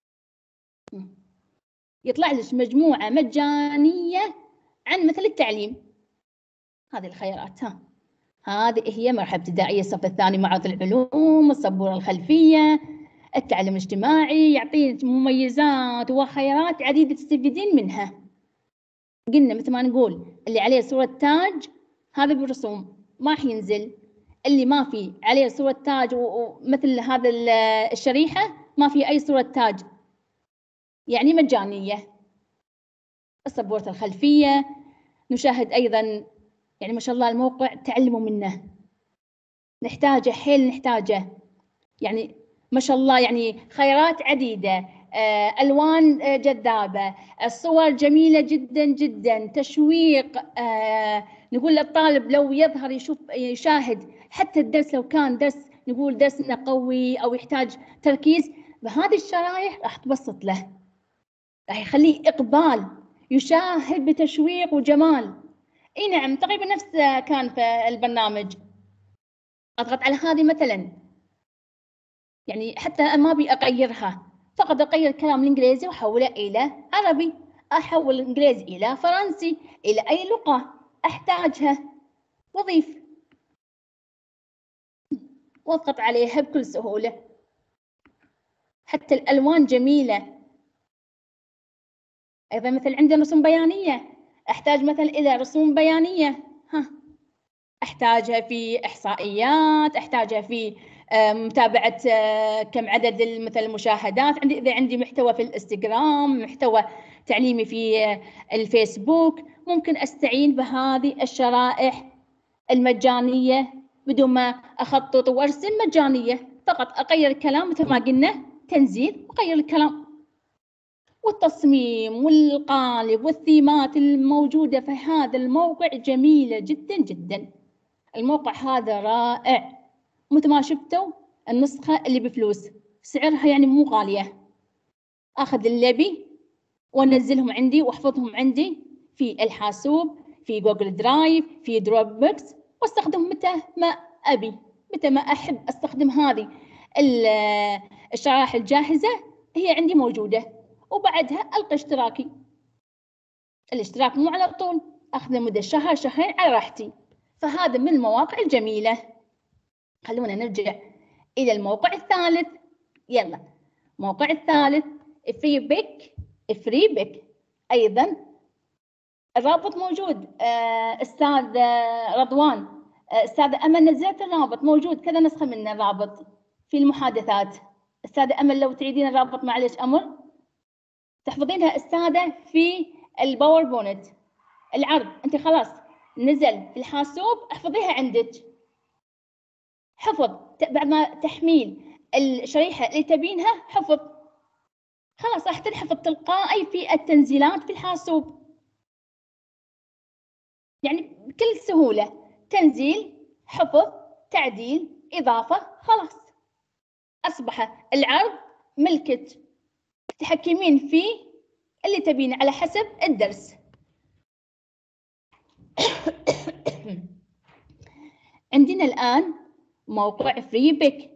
يطلع لك مجموعة مجانية عن مثل التعليم. هذه الخيارات. هذه هي مرحلة ابتدائية، الصف الثاني معرض العلوم، السبورة الخلفية، التعلم الاجتماعي. يعطيك مميزات وخيارات عديدة تستفيدين منها. قلنا مثل ما نقول اللي عليه صورة تاج هذا بالرسوم ما راح ينزل. اللي ما في عليه صورة تاج ومثل هذا الشريحة ما في أي صورة تاج، يعني مجانية. السبورة الخلفية نشاهد أيضا، يعني ما شاء الله الموقع تعلموا منه، نحتاجه حيل نحتاجه. يعني ما شاء الله، يعني خيارات عديدة، ألوان جذابة، الصور جميلة جدا جدا، تشويق. نقول للطالب لو يظهر يشاهد حتى الدرس، لو كان درس نقول درسنا قوي أو يحتاج تركيز، بهذه الشرائح راح تبسط له، راح يخليه إقبال، يشاهد بتشويق وجمال. اي نعم، تقريبا نفس كان في البرنامج. اضغط على هذه مثلا، يعني حتى ما ابي اغيرها، فقط اغير الكلام الانجليزي واحوله الى عربي، احول الانجليزي الى فرنسي، الى اي لغه احتاجها، واضيف واضغط عليها بكل سهوله. حتى الالوان جميله. ايضا مثل عندنا رسوم بيانيه، احتاج مثلا الى رسوم بيانيه، احتاجها في احصائيات، احتاجها في متابعه كم عدد مثل المشاهدات عندي، اذا عندي محتوى في الانستغرام، محتوى تعليمي في الفيسبوك، ممكن استعين بهذه الشرائح المجانيه بدون ما اخطط وارسم، مجانيه. فقط اغير الكلام مثل ما قلنا، تنزيل، واغير الكلام والتصميم والقالب والثيمات الموجوده في هذا الموقع جميله جدا جدا. الموقع هذا رائع. مثل ما شفتوا النسخة اللي بفلوس سعرها يعني مو غالية. أخذ اللبي وأنزلهم عندي وأحفظهم عندي في الحاسوب، في جوجل درايف، في دروب بوكس، واستخدم متى ما أبي، متى ما أحب أستخدم هذه الشرائح الجاهزة، هي عندي موجودة. وبعدها ألقى اشتراكي. الاشتراك مو على طول، أخذ مدة شهر شهرين على راحتي. فهذا من المواقع الجميلة. خلونا نرجع إلى الموقع الثالث. يلا، الموقع الثالث فريبك. أيضا الرابط موجود. أستاذ رضوان أستاذة أمل نزلت الرابط، موجود كذا نسخة منه الرابط في المحادثات. أستاذة أمل لو تعيدين الرابط معلش أمر، تحفظينها أستاذة في الباوربوينت العرض، أنت خلاص نزل في الحاسوب احفظيها عندك حفظ، بعد ما تحميل الشريحة اللي تبينها حفظ، خلاص راح تنحفظ تلقائي في التنزيلات في الحاسوب، يعني بكل سهولة تنزيل حفظ تعديل إضافة، خلاص أصبح العرض ملكك تتحكمين فيه اللي تبينه على حسب الدرس. عندنا الآن موقع فريبك.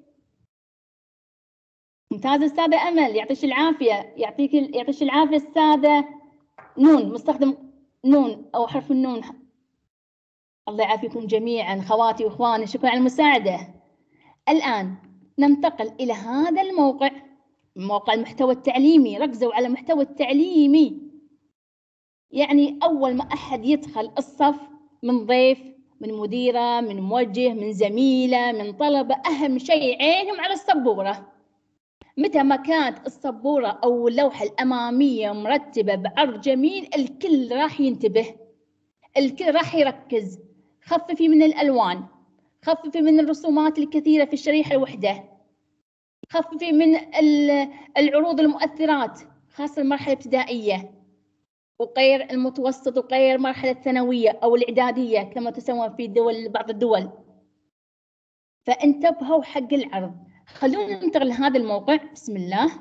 ممتاز أستاذة أمل، يعطيك العافية، يعطيك العافية أستاذة نون، مستخدم نون أو حرف النون. الله يعافيكم جميعا خواتي وإخواني، شكرا على المساعدة. الآن ننتقل إلى هذا الموقع، موقع المحتوى التعليمي. ركزوا على المحتوى التعليمي، يعني أول ما أحد يدخل الصف من ضيف، من مديرة، من موجه، من زميلة، من طلبة، أهم شيء عينهم على السبورة. متى ما كانت السبورة أو اللوحة الأمامية مرتبة بعرض جميل، الكل راح ينتبه، الكل راح يركز. خففي من الألوان، خففي من الرسومات الكثيرة في الشريحة الوحدة، خففي من العروض المؤثرات خاصة المرحلة الابتدائية وغير المتوسط وغير المرحلة الثانوية أو الإعدادية كما تسمى في بعض الدول. فانتبهوا حق العرض. خلونا ننتقل لهذا الموقع. بسم الله،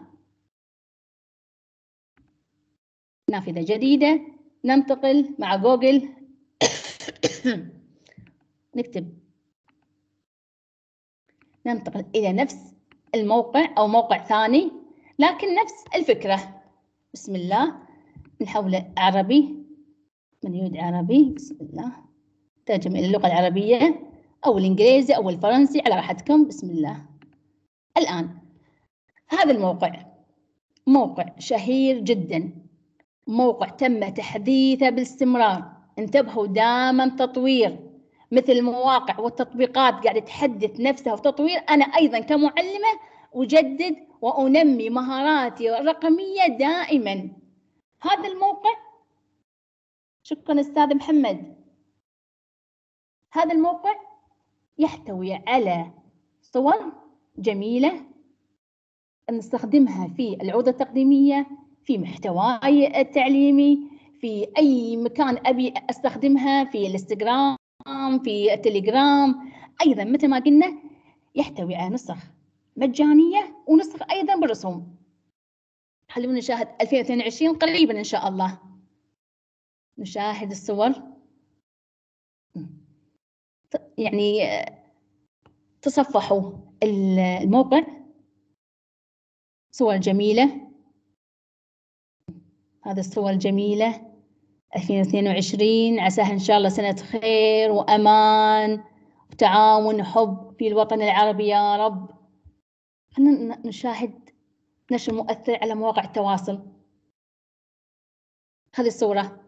نافذة جديدة، ننتقل مع جوجل. ننتقل إلى نفس الموقع أو موقع ثاني لكن نفس الفكرة. بسم الله، نحوله عربي، من يريد عربي بسم الله، ترجم إلى اللغة العربية أو الإنجليزي أو الفرنسي على راحتكم. بسم الله. الآن هذا الموقع موقع شهير جدا، موقع تم تحديثه باستمرار، انتبهوا دائما تطوير، مثل المواقع والتطبيقات قاعدة تحدث نفسها وتطوير. أنا أيضا كمعلمة أجدد وأنمي مهاراتي الرقمية دائما. هذا الموقع، شكرا أستاذ محمد، هذا الموقع يحتوي على صور جميلة نستخدمها في العروض التقديمية، في محتواي التعليمي، في أي مكان أبي أستخدمها، في الانستغرام، في التليجرام. أيضا مثل ما قلنا يحتوي على نسخ مجانية ونسخ أيضا بالرسوم. خلونا نشاهد 2022 قريبا إن شاء الله. نشاهد الصور، يعني تصفحوا الموقع، صور جميلة. هذه الصور الجميلة 2022، عساها إن شاء الله سنة خير وأمان وتعاون وحب في الوطن العربي يا رب. خلينا نشاهد نشر مؤثر على مواقع التواصل. هذه الصورة،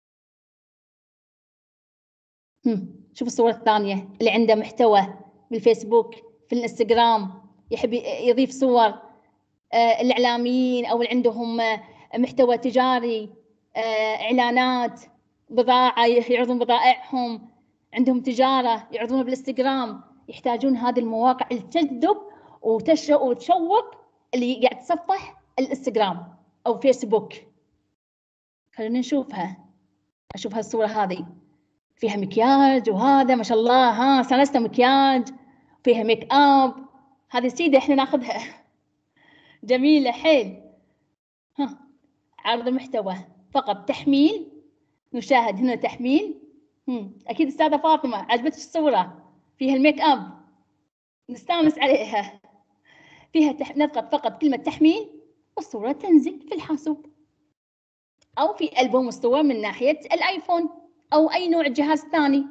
شوف الصورة الثانية اللي عنده محتوى بالفيسبوك، في الانستغرام، يحب يضيف صور. الإعلاميين أو اللي عندهم محتوى تجاري، إعلانات، بضاعة، يعرضون بضائعهم، عندهم تجارة يعرضونها بالانستغرام، يحتاجون هذه المواقع اللي تجذب وتشوق اللي قاعد تصفح الانستغرام أو فيسبوك. خلينا نشوفها. أشوف هالصورة هذه فيها مكياج، وهذا ما شاء الله ها سلسلة مكياج، فيها ميك اب. هذه سيدة احنا ناخذها، جميلة حيل. عرض المحتوى فقط تحميل. نشاهد هنا تحميل. أكيد أستاذة فاطمة عجبتك الصورة، فيها الميك اب نستانس عليها. فيها نضغط فقط كلمة تحميل والصورة تنزل في الحاسوب أو في ألبوم الصور من ناحية الآيفون أو أي نوع جهاز ثاني.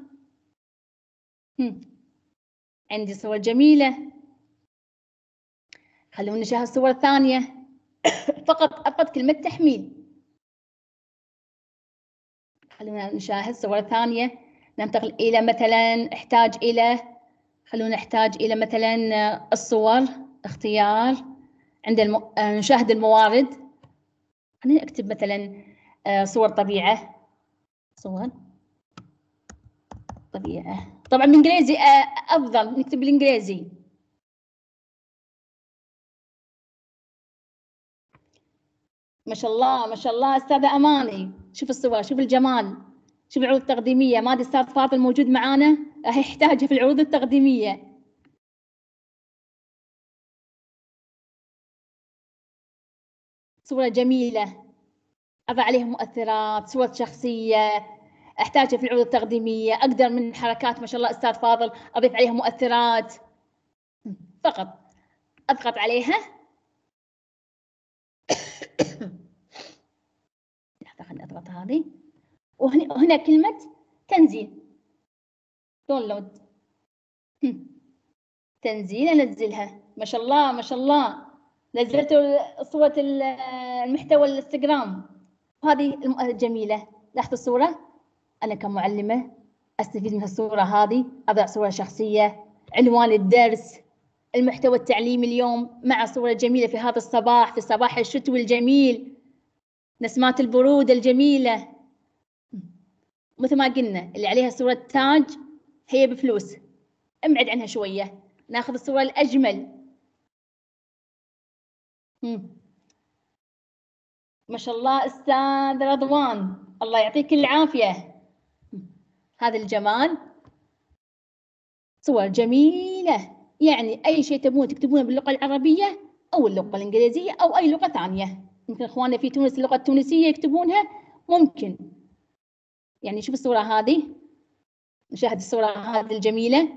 عندي صور جميلة. خلونا نشاهد الصور الثانية. فقط أضغط كلمة تحميل. خلونا نشاهد صور ثانية. ننتقل إلى مثلا خلونا نحتاج إلى مثلا الصور، اختيار عند نشاهد الموارد. خلينا نكتب مثلا صور طبيعة، صور طبيعة، طبعا بالإنجليزي أفضل، نكتب بالإنجليزي. ما شاء الله ما شاء الله أستاذة أماني، شوف الصور، شوف الجمال، شوف العروض التقديمية. ما أدري أستاذ فاضل موجود معانا، راح يحتاجها في العروض التقديمية. صورة جميلة أضع عليها مؤثرات، صور شخصية أحتاجها في العروض التقديمية. أقدر من حركات ما شاء الله أستاذ فاضل أضيف عليها مؤثرات، فقط أضغط عليها. خليني أضغط هذه، وهنا كلمة تنزيل، داونلود، تنزيل، أنزلها. ما شاء الله ما شاء الله، نزلت صورة المحتوى الانستغرام، وهذه جميلة. لاحظوا الصورة، أنا كمعلمة أستفيد من الصورة هذه، أضع صورة شخصية، عنوان الدرس، المحتوى التعليمي اليوم، مع صورة جميلة في هذا الصباح، في الصباح الشتوي الجميل، نسمات البرود الجميلة. مثل ما قلنا اللي عليها صورة تاج هي بفلوس، ابعد عنها شوية، ناخذ الصورة الأجمل. ما شاء الله أستاذ رضوان، الله يعطيك العافية. هذا الجمال، صور جميلة. يعني أي شيء تبون تكتبونه باللغة العربية أو اللغة الإنجليزية أو أي لغة ثانية. يمكن إخواننا في تونس اللغة التونسية يكتبونها، ممكن. يعني شوف الصورة هذه، نشاهد الصورة هذه الجميلة.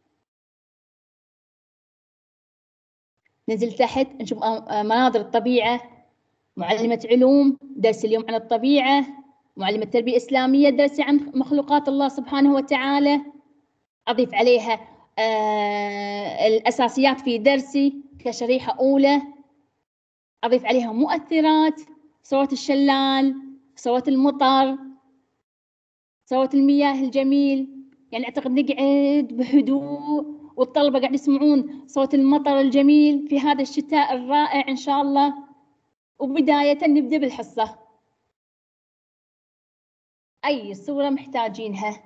ننزل تحت نشوف مناظر الطبيعة، معلمة علوم درس اليوم عن الطبيعة، معلمة تربية إسلامية درس عن مخلوقات الله سبحانه وتعالى. أضيف عليها الأساسيات في درسي كشريحة أولى، أضيف عليها مؤثرات، صوت الشلال، صوت المطر، صوت المياه الجميل. يعني أعتقد نقعد بهدوء والطلبة قاعد يسمعون صوت المطر الجميل في هذا الشتاء الرائع إن شاء الله. وبداية نبدأ بالحصة، أي صورة محتاجينها.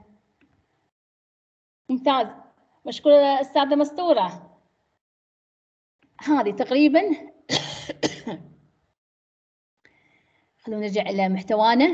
ممتاز، مشكورة أستاذة مستورة. هذه تقريبا خلونا نرجع إلى محتوانا.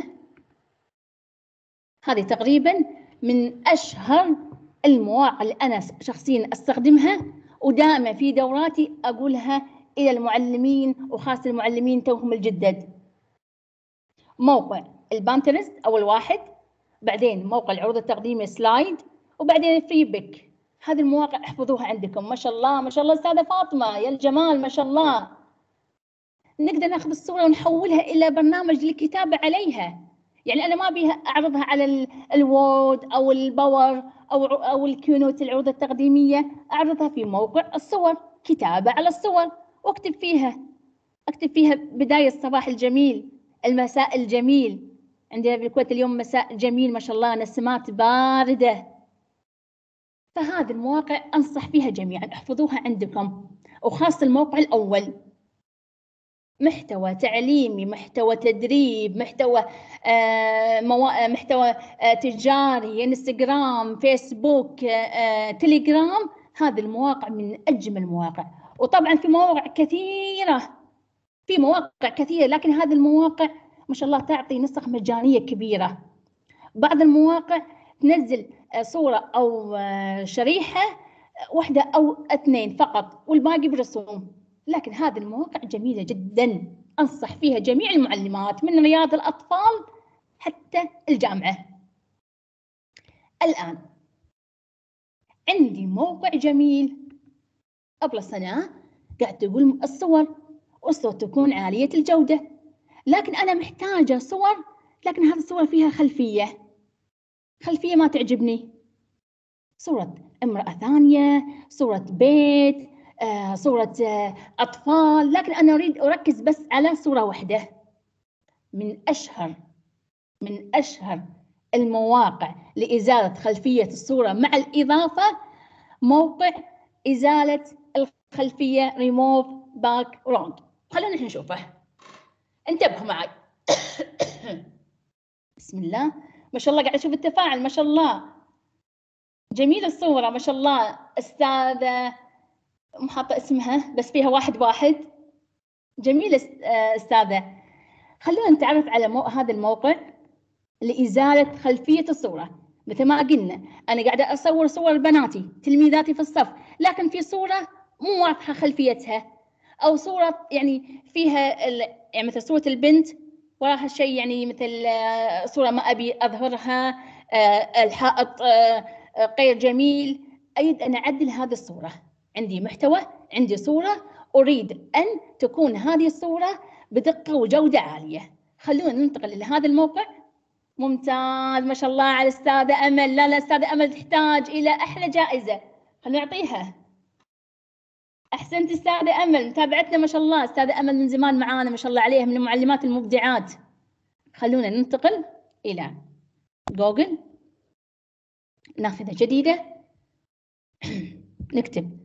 هذه تقريبا من أشهر المواقع اللي أنا شخصيا أستخدمها، ودائما في دوراتي أقولها إلى المعلمين وخاصة المعلمين توهم الجدد. موقع البانترست أول واحد، بعدين موقع العروض التقديمية سلايد، وبعدين فري بيك. هذه المواقع احفظوها عندكم. ما شاء الله ما شاء الله أستاذة فاطمة، يا الجمال ما شاء الله. نقدر ناخذ الصورة ونحولها إلى برنامج للكتابة عليها. يعني أنا ما أبيها أعرضها على الوورد أو الباور أو الكينوت العروض التقديمية، أعرضها في موقع الصور، كتابة على الصور، وأكتب فيها بداية الصباح الجميل، المساء الجميل. عندنا بالكويت اليوم مساء جميل ما شاء الله، نسمات باردة. فهذه المواقع أنصح فيها جميعا، احفظوها عندكم، وخاصة الموقع الأول، محتوى تعليمي، محتوى تدريب، محتوى تجاري، انستغرام، فيسبوك، تليجرام. هذه المواقع من أجمل المواقع. وطبعا في مواقع كثيرة، لكن هذه المواقع ما شاء الله تعطي نسخ مجانية كبيرة. بعض المواقع تنزل صورة أو شريحة واحدة أو اثنين فقط والباقي برسوم، لكن هذه المواقع جميلة جدا، أنصح فيها جميع المعلمات من رياض الأطفال حتى الجامعة. الآن عندي موقع جميل، قبل سنة قاعد تقول الصور تكون عالية الجودة، لكن أنا محتاجة صور، لكن هذه الصور فيها خلفية ما تعجبني، صورة امرأة ثانية، صورة بيت، صورة أطفال، لكن أنا أريد أركز بس على صورة واحدة. من أشهر المواقع لإزالة خلفية الصورة مع الإضافة موقع إزالة الخلفية remove background. خلونا نحن نشوفه. انتبهوا معي. بسم الله ما شاء الله، قاعد أشوف التفاعل ما شاء الله. جميلة الصورة ما شاء الله. أستاذة مو حاطة اسمها بس فيها واحد. جميلة أستاذة. خلونا نتعرف على هذا الموقع لإزالة خلفية الصورة. مثل ما قلنا أنا قاعدة أصور صور بناتي تلميذاتي في الصف، لكن في صورة مو واضحة خلفيتها، أو صورة يعني فيها يعني مثل صورة البنت وراها شيء يعني مثل صورة ما أبي أظهرها، الحائط غير جميل. أريد أن أعدل هذه الصورة. عندي محتوى، عندي صورة، أريد أن تكون هذه الصورة بدقة وجودة عالية. خلونا ننتقل إلى هذا الموقع. ممتاز ما شاء الله على الأستاذة أمل. لا أستاذة أمل تحتاج إلى أحلى جائزة، خلونا نعطيها. أحسنت أستاذة أمل، متابعتنا ما شاء الله. أستاذة أمل من زمان معانا ما شاء الله عليها، من المعلمات المبدعات. خلونا ننتقل إلى جوجل، نافذة جديدة. نكتب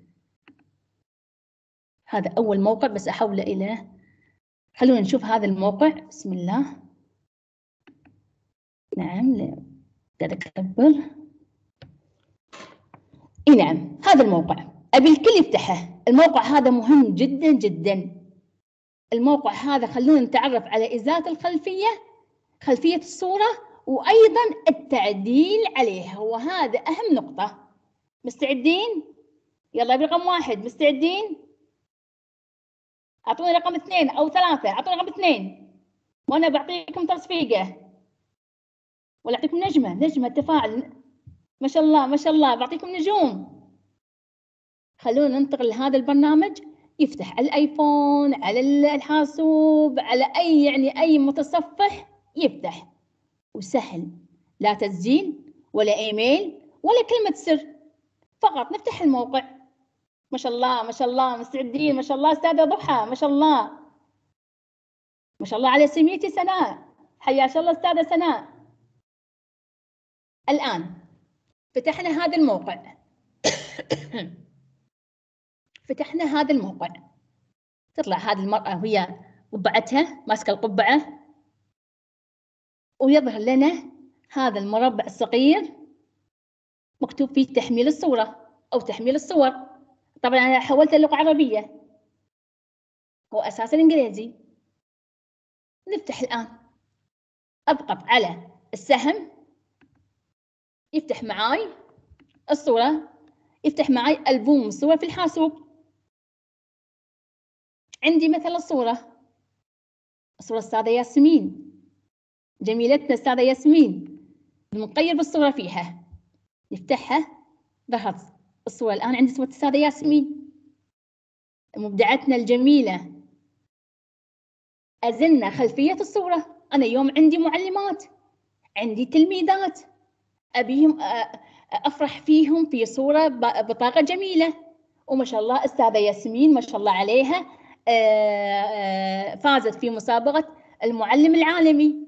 هذا أول موقع بس أحوله إلى، خلونا نشوف هذا الموقع. بسم الله. نعم قاعد أكبر. نعم هذا الموقع أبي الكل يفتحه. الموقع هذا مهم جدا جدا. الموقع هذا خلونا نتعرف على إزالة الخلفية، خلفية الصورة، وأيضا التعديل عليها، وهذا أهم نقطة. مستعدين؟ يلا برقم 1 مستعدين؟ أعطوني رقم 2 أو 3. أعطوني رقم 2 وأنا بعطيكم تصفيقة، ولا أعطيكم نجمة تفاعل. ما شاء الله ما شاء الله، بعطيكم نجوم. خلونا ننتقل لهذا البرنامج. يفتح على الآيفون، على الحاسوب، على أي متصفح يفتح، وسهل. لا تسجيل ولا إيميل ولا كلمة سر، فقط نفتح الموقع. ما شاء الله ما شاء الله، مستعدين؟ ما شاء الله أستاذة ضحى، ما شاء الله ما شاء الله على سميتي سناء، حياك الله أستاذة سناء. الآن فتحنا هذا الموقع. فتحنا هذا الموقع. تطلع هذه المرأة وهي قبعتها ماسكة القبعة، ويظهر لنا هذا المربع الصغير مكتوب فيه تحميل الصورة أو تحميل الصور. طبعا أنا حولت اللغة العربية، هو أساسا إنجليزي. نفتح الآن، أضغط على السهم يفتح معاي الصورة، يفتح معاي ألبوم الصور في الحاسوب. عندي مثلا الصورة الأستاذة ياسمين، جميلتنا أستاذة ياسمين، بنغير بالصورة فيها. نفتحها، ظهرت الصورة. الآن عندي صورة الأستاذة ياسمين مبدعتنا الجميلة. أزلنا خلفية الصورة. أنا يوم عندي معلمات، عندي تلميذات، أبيهم أفرح فيهم في صورة بطاقة جميلة. وما شاء الله أستاذة ياسمين ما شاء الله عليها فازت في مسابقة المعلم العالمي.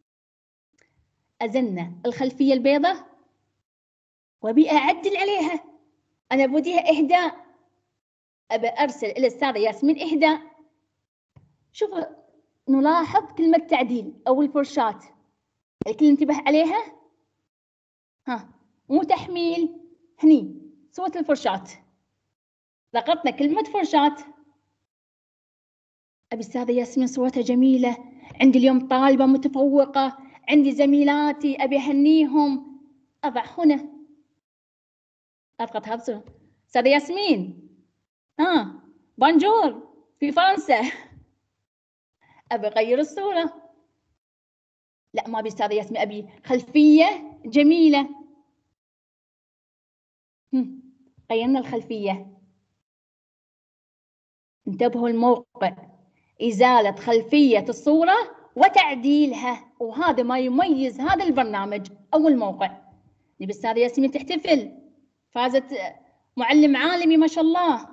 أزلنا الخلفية البيضاء وأبي أعدل عليها. أنا بديها إهداء، أبي أرسل إلى الأستاذة ياسمين إهداء. شوفوا نلاحظ كلمة تعديل أو الفرشات، الكل انتبه عليها. مو تحميل، هني صورة الفرشات، ضغطنا كلمة فرشات. أبي أستاذة ياسمين صورتها جميلة، عندي اليوم طالبة متفوقة، عندي زميلاتي أبي أهنيهم. أضع هنا، أضغط هذا الصورة. أستاذة ياسمين بونجور في فرنسا. أبي أغير الصورة. لا ما أبي أستاذة ياسمين، أبي خلفية جميلة. غيرنا الخلفية. انتبهوا الموقع، إزالة خلفية الصورة وتعديلها، وهذا ما يميز هذا البرنامج أو الموقع. نبي الأستاذة ياسمين تحتفل، فازت معلم عالمي ما شاء الله.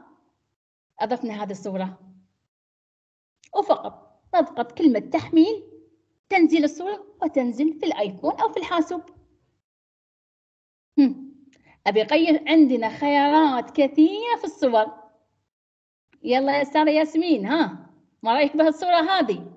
أضفنا هذه الصورة، وفقط نضغط كلمة تحميل تنزيل الصورة وتنزل في الآيفون أو في الحاسوب. أبي أغير، عندنا خيارات كثيرة في الصور. يلا يا أستاذة ياسمين، ها ما رأيك بهالصورة هذه؟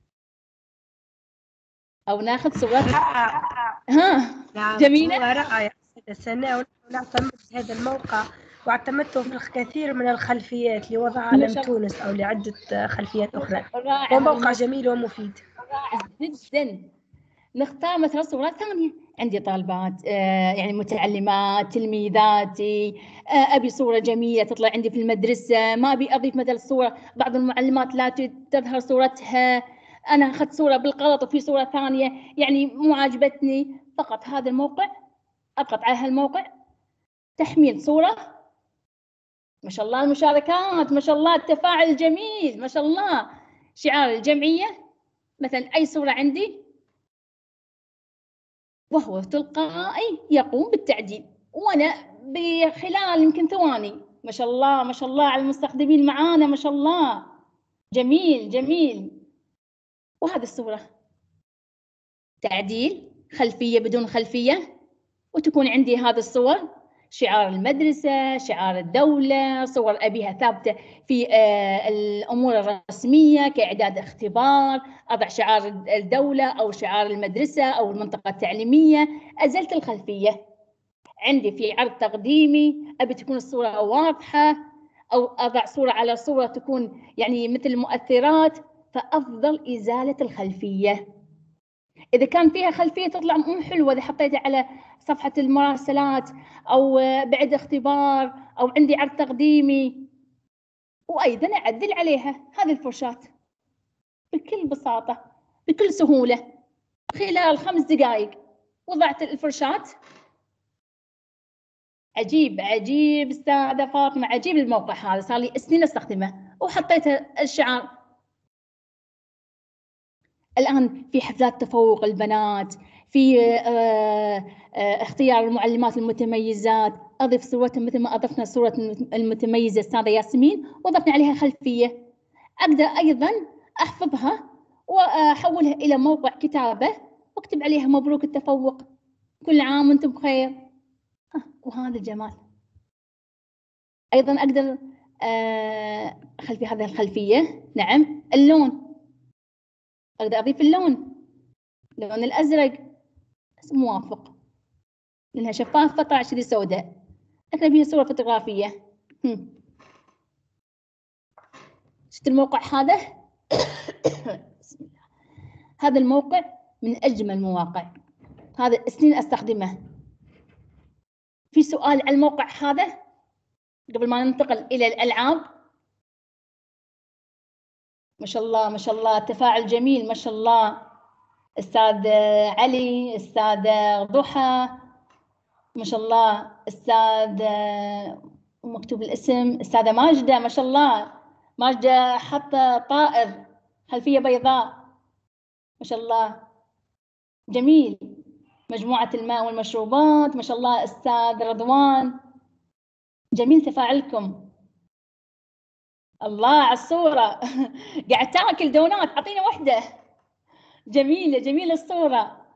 أو ناخذ صورة ها نعم، جميلة. هو رائع. سنحاول نعتمد هذا الموقع، واعتمدته في الكثير من الخلفيات لوضع علم تونس أو لعدة خلفيات أخرى. هو موقع جميل ومفيد. رائع جدا. نختار مثلا صورة ثانية. عندي طالبات يعني متعلمات، تلميذاتي، أبي صورة جميلة تطلع عندي في المدرسة، ما أبي أضيف مثل صورة بعض المعلمات لا تظهر صورتها، أنا أخذت صورة بالغلط وفي صورة ثانية يعني مو عاجبتني. فقط هذا الموقع، أضغط على هالموقع، تحميل صورة. ما شاء الله المشاركات، ما شاء الله التفاعل الجميل، ما شاء الله. شعار الجمعية مثلا أي صورة عندي، وهو تلقائي يقوم بالتعديل، وأنا بخلال يمكن ثواني. ما شاء الله ما شاء الله على المستخدمين معانا، ما شاء الله. جميل جميل. وهذه الصورة تعديل خلفية بدون خلفية، وتكون عندي هذه الصور، شعار المدرسة، شعار الدولة، صور أبيها ثابتة في الأمور الرسمية كإعداد اختبار، أضع شعار الدولة أو شعار المدرسة أو المنطقة التعليمية. أزلت الخلفية. عندي في عرض تقديمي أبي تكون الصورة واضحة، أو أضع صورة على صورة تكون يعني مثل مؤثرات، فأفضل إزالة الخلفية. إذا كان فيها خلفية تطلع مو حلوة، إذا حطيتها على صفحة المراسلات أو بعد اختبار أو عندي عرض تقديمي، وأيضا أعدل عليها. هذه الفرشاة بكل بساطة بكل سهولة، خلال 5 دقائق وضعت الفرشاة. عجيب عجيب أستاذة فاطمة، عجيب الموقع هذا، صار لي سنين أستخدمه، وحطيت الشعار. الآن في حفلات تفوق البنات، في اختيار المعلمات المتميزات، أضيف صورتهم مثل ما أضفنا صورة المتميزة الأستاذة ياسمين وضفنا عليها خلفية. أقدر أيضا أحفظها وأحولها إلى موقع كتابة واكتب عليها مبروك التفوق، كل عام وأنتم بخير. وهذا الجمال. أيضا أقدر أخلي هذه الخلفية. نعم، اللون أقدر أضيف اللون الأزرق موافق، لأنها شفافة طلع شذي سوداء، لكن فيها صورة فوتوغرافية. شفت الموقع هذا؟ بسم الله. هذا الموقع من أجمل المواقع، هذا سنين أستخدمه. في سؤال على الموقع هذا قبل ما ننتقل إلى الألعاب؟ ما شاء الله ما شاء الله، تفاعل جميل ما شاء الله. أستاذ علي، أستاذ ضحى، ما شاء الله. أستاذ مكتوب الاسم، أستاذة ماجدة، ما شاء الله. ماجدة حط طائر خلفية بيضاء، ما شاء الله جميل. مجموعة الماء والمشروبات، ما شاء الله. أستاذ رضوان، جميل تفاعلكم. الله على الصورة قاعد تاكل دونات، أعطينا واحدة. جميلة جميلة الصورة.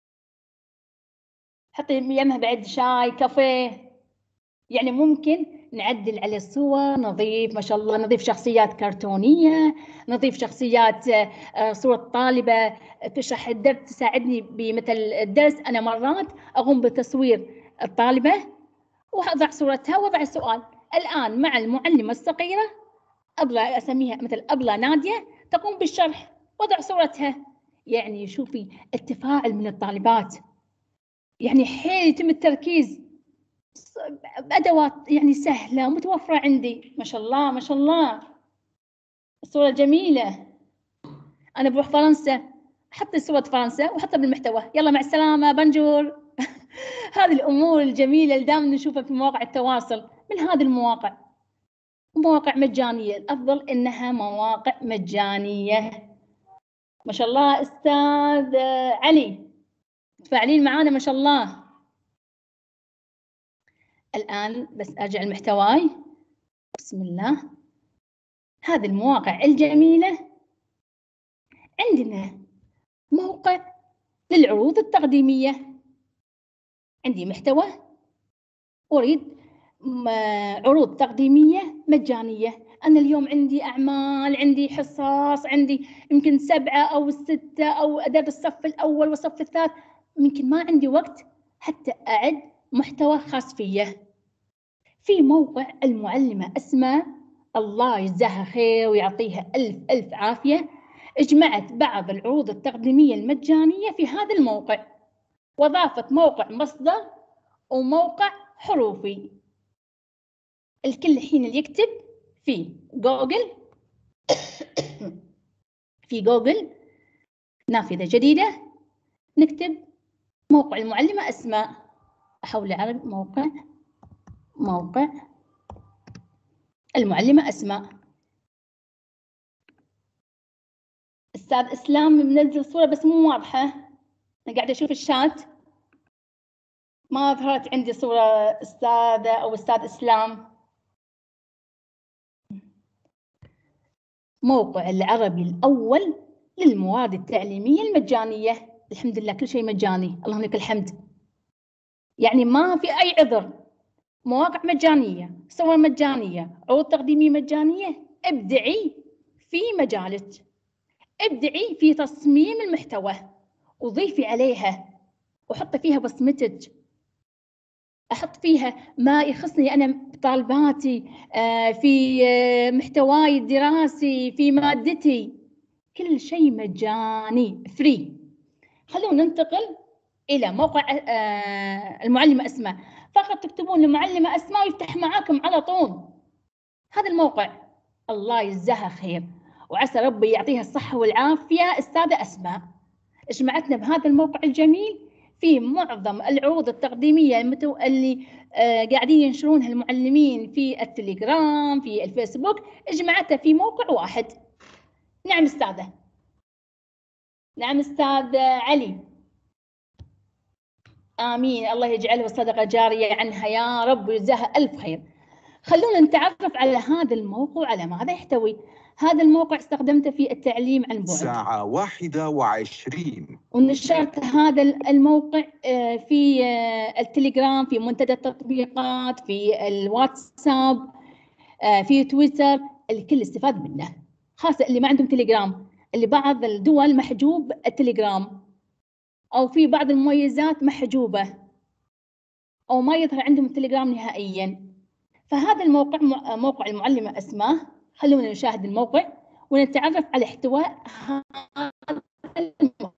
حطي يمها بعد شاي كافيه، يعني ممكن نعدل على الصور، نضيف ما شاء الله، نضيف شخصيات كرتونية، نضيف شخصيات صورة طالبة تشرح الدرس تساعدني بمثل الدرس. أنا مرات أقوم بتصوير الطالبة وأضع صورتها وأضع السؤال. الآن مع المعلمة الصغيرة أبلة، أسميها مثل أبلة نادية، تقوم بالشرح وضع صورتها. يعني شوفي التفاعل من الطالبات، يعني حيل يتم التركيز بأدوات يعني سهلة متوفرة عندي. ما شاء الله ما شاء الله، الصورة جميلة. أنا بروح فرنسا، أحط صورة فرنسا وأحطها بالمحتوى، يلا مع السلامة بنجور. هذه الأمور الجميلة اللي دائما نشوفها في مواقع التواصل. من هذه المواقع مواقع مجانية، الأفضل إنها مواقع مجانية. ما شاء الله. أستاذ علي تفاعلين معانا ما شاء الله. الآن بس أرجع لمحتواي. بسم الله. هذه المواقع الجميلة عندنا موقع للعروض التقديمية. عندي محتوى، أريد عروض تقديمية مجانية. أنا اليوم عندي أعمال، عندي حصص، عندي يمكن 7 أو 6 أو أدرس الصف الأول والصف الثالث، يمكن ما عندي وقت حتى أعد محتوى خاص فيه. في موقع المعلمة أسماء الله يجزاها خير ويعطيها ألف عافية، اجمعت بعض العروض التقديمية المجانية في هذا الموقع، وأضافت موقع مصدر وموقع حروفي. الكل حين اللي يكتب في جوجل في جوجل نافذة جديدة، نكتب موقع المعلمة أسماء، أحول على موقع المعلمة أسماء. أستاذ إسلام منزل صورة بس مو واضحة، أنا قاعدة أشوف الشات، ما ظهرت عندي صورة أستاذة أو أستاذ إسلام. موقع العربي الأول للمواد التعليمية المجانية. الحمد لله كل شيء مجاني، اللهم لك الحمد. يعني ما في أي عذر، مواقع مجانية، صور مجانية، عروض تقديمية مجانية. ابدعي في مجالك، ابدعي في تصميم المحتوى وضيفي عليها وحطي فيها بصمتك. أحط فيها ما يخصني أنا بطالباتي، في محتواي الدراسي، في مادتي، كل شيء مجاني فري. خلونا ننتقل إلى موقع المعلمة أسماء. فقط تكتبون المعلمة أسماء ويفتح معاكم على طول. هذا الموقع الله يجزاها خير وعسى ربي يعطيها الصحة والعافية أستاذة أسماء، اجمعتنا بهذا الموقع الجميل في معظم العروض التقديمية اللي قاعدين ينشرونها المعلمين في التليجرام، في الفيسبوك، اجمعتها في موقع واحد. نعم أستاذة، نعم أستاذ علي، آمين، الله يجعله صدقة جارية عنها يا رب ويجزاها ألف خير. خلونا نتعرف على هذا الموقع وعلى ماذا يحتوي. هذا الموقع استخدمته في التعليم عن بعد. الساعة 21 ونشرت هذا الموقع في التليجرام، في منتدى التطبيقات، في الواتساب، في تويتر. الكل استفاد منه، خاصة اللي ما عندهم تليجرام، اللي بعض الدول محجوب التليجرام أو في بعض المميزات محجوبة أو ما يظهر عندهم التليجرام نهائياً. فهذا الموقع موقع المعلمة أسماء. خلونا نشاهد الموقع ونتعرف على احتواء هذا الموقع.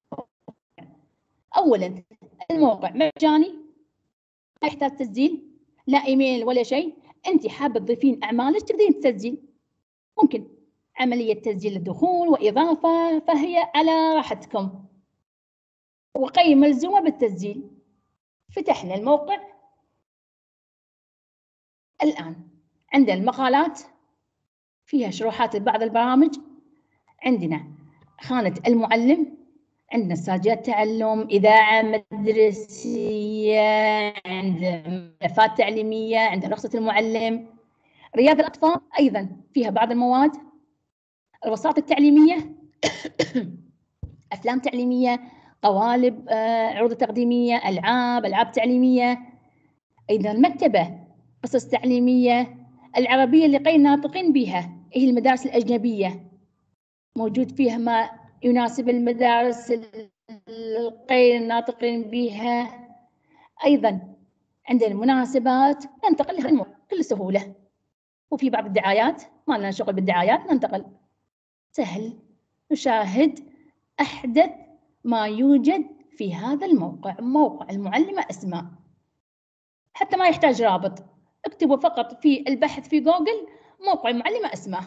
أولاً الموقع مجاني، لا يحتاج تسجيل، لا إيميل ولا شيء. أنت حابة تضيفين أعمالك تقدرين تسجيل، ممكن عملية تسجيل الدخول وإضافة، فهي على راحتكم، وقيمة ملزومة بالتسجيل. فتحنا الموقع. الآن عندنا المقالات فيها شروحات لبعض البرامج، عندنا خانة المعلم، عندنا استراتيجيات تعلم، إذاعة مدرسية، عندنا ملفات تعليمية، عندنا رخصة المعلم، رياض الأطفال أيضا فيها بعض المواد، الوساطة التعليمية أفلام تعليمية، قوالب عروض تقديمية، ألعاب تعليمية، أيضا المكتبة، قصص تعليمية، العربية لغير الناطقين بها، هي المدارس الأجنبية، موجود فيها ما يناسب المدارس غير الناطقين بها. أيضا عندنا المناسبات، ننتقل لها بكل سهولة. وفي بعض الدعايات ما لنا شغل بالدعايات، ننتقل سهل نشاهد أحدث ما يوجد في هذا الموقع، موقع المعلمة أسماء. حتى ما يحتاج رابط، اكتبوا فقط في البحث في جوجل موقع المعلمة أسماء.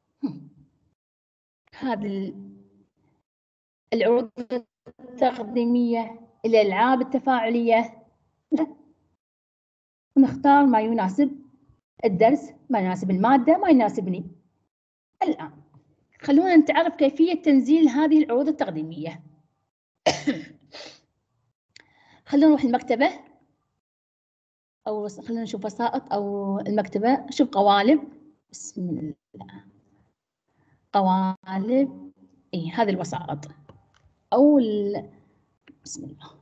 هذه العروض التقديمية، الألعاب التفاعلية، ونختار ما يناسب الدرس، ما يناسب المادة، ما يناسبني. الآن خلونا نتعرف كيفية تنزيل هذه العروض التقديمية. خلونا نروح المكتبة، أو خلونا نشوف وسائط أو المكتبة، شوف قوالب. بسم الله، قوالب، هذه الوسائط. أو بسم الله.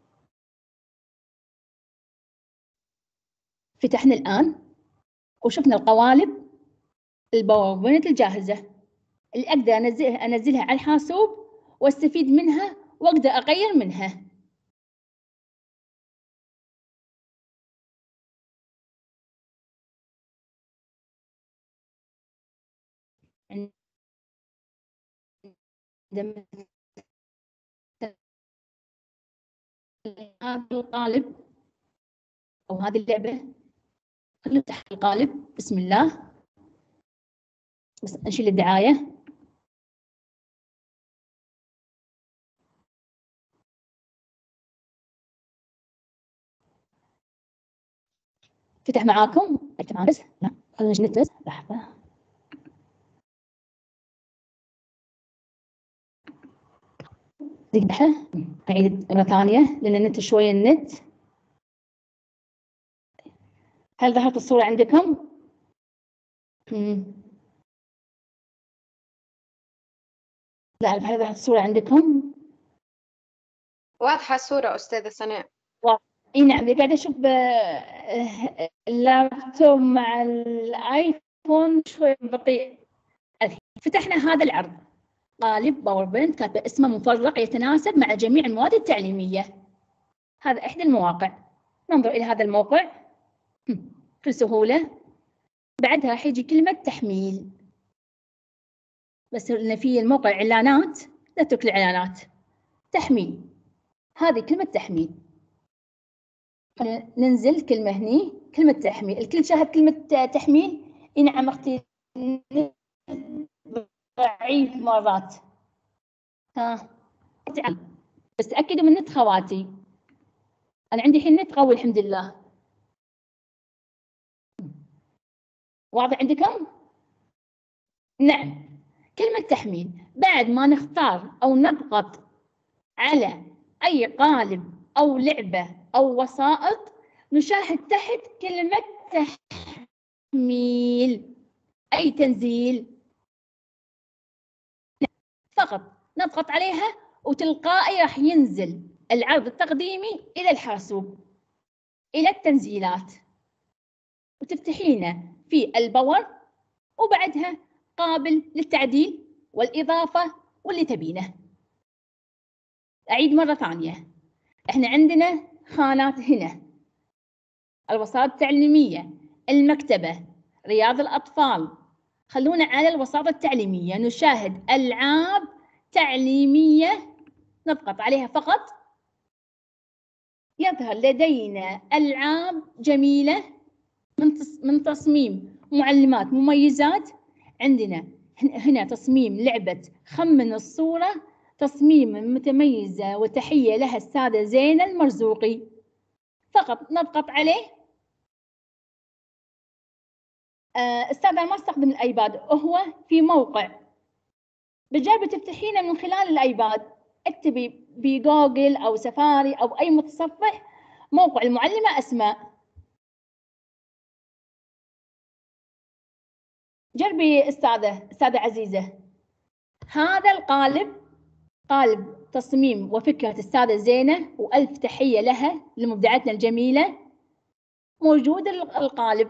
فتحنا الآن وشفنا القوالب الباوربوينت الجاهزة اللي أقدر أنزلها على الحاسوب واستفيد منها وأقدر أغير منها. عندما هذا القالب أو هذه اللعبة، خلينا نفتح القالب. بسم الله. بس نشيل الدعاية. فتح معاكم؟ بس لا، خلينا نشيل بس لحظة. دقيقة أعيد مرة ثانية لأن النت شوية النت. هل ظهرت الصورة عندكم؟ لا أعرف هل ظهرت الصورة عندكم؟ واضحة الصورة أستاذة سناء. اي نعم، قاعدة أشوف اللابتوب مع الآيفون شوي بطيء. فتحنا هذا العرض، قالب باوربوينت كاتبة اسمه مفرغ يتناسب مع جميع المواد التعليمية. هذا إحدى المواقع. ننظر إلى هذا الموقع بكل سهولة. بعدها راح يجي كلمة تحميل، بس لأن في الموقع إعلانات نترك الإعلانات. تحميل، هذه كلمة تحميل. ننزل كلمة هني، كلمة تحميل. الكل شاهد كلمة تحميل؟ نعم أختي، ضعيف مرات. ها بس تأكدوا من النت خواتي. أنا عندي الحين نت قوي الحمد لله. واضح عندكم؟ نعم. كلمة تحميل، بعد ما نختار أو نضغط على أي قالب أو لعبة أو وسائط نشاهد تحت كلمة تحميل، أي تنزيل. فقط نضغط عليها وتلقائي راح ينزل العرض التقديمي إلى الحاسوب، إلى التنزيلات، وتفتحينه في الباور، وبعدها قابل للتعديل والإضافة واللي تبينه. أعيد مرة ثانية، إحنا عندنا خانات هنا: الوسائط التعليمية، المكتبة، رياض الأطفال. خلونا على الوسائط التعليمية، نشاهد ألعاب تعليمية، نضغط عليها فقط. يظهر لدينا ألعاب جميلة من تصميم معلمات مميزات. عندنا هنا تصميم لعبة خمن الصورة، تصميم متميزة وتحية لها السادة زينة المرزوقي. فقط نضغط عليه. أستاذ أنا ما استخدم الآيباد، هو في موقع بجرب تفتحينه من خلال الآيباد. اكتبي بجوجل أو سفاري أو أي متصفح موقع المعلمة أسماء. جربي أستاذة عزيزة. هذا القالب قالب تصميم وفكرة السادة زينة، وألف تحية لها لمبدعتنا الجميلة. موجود القالب،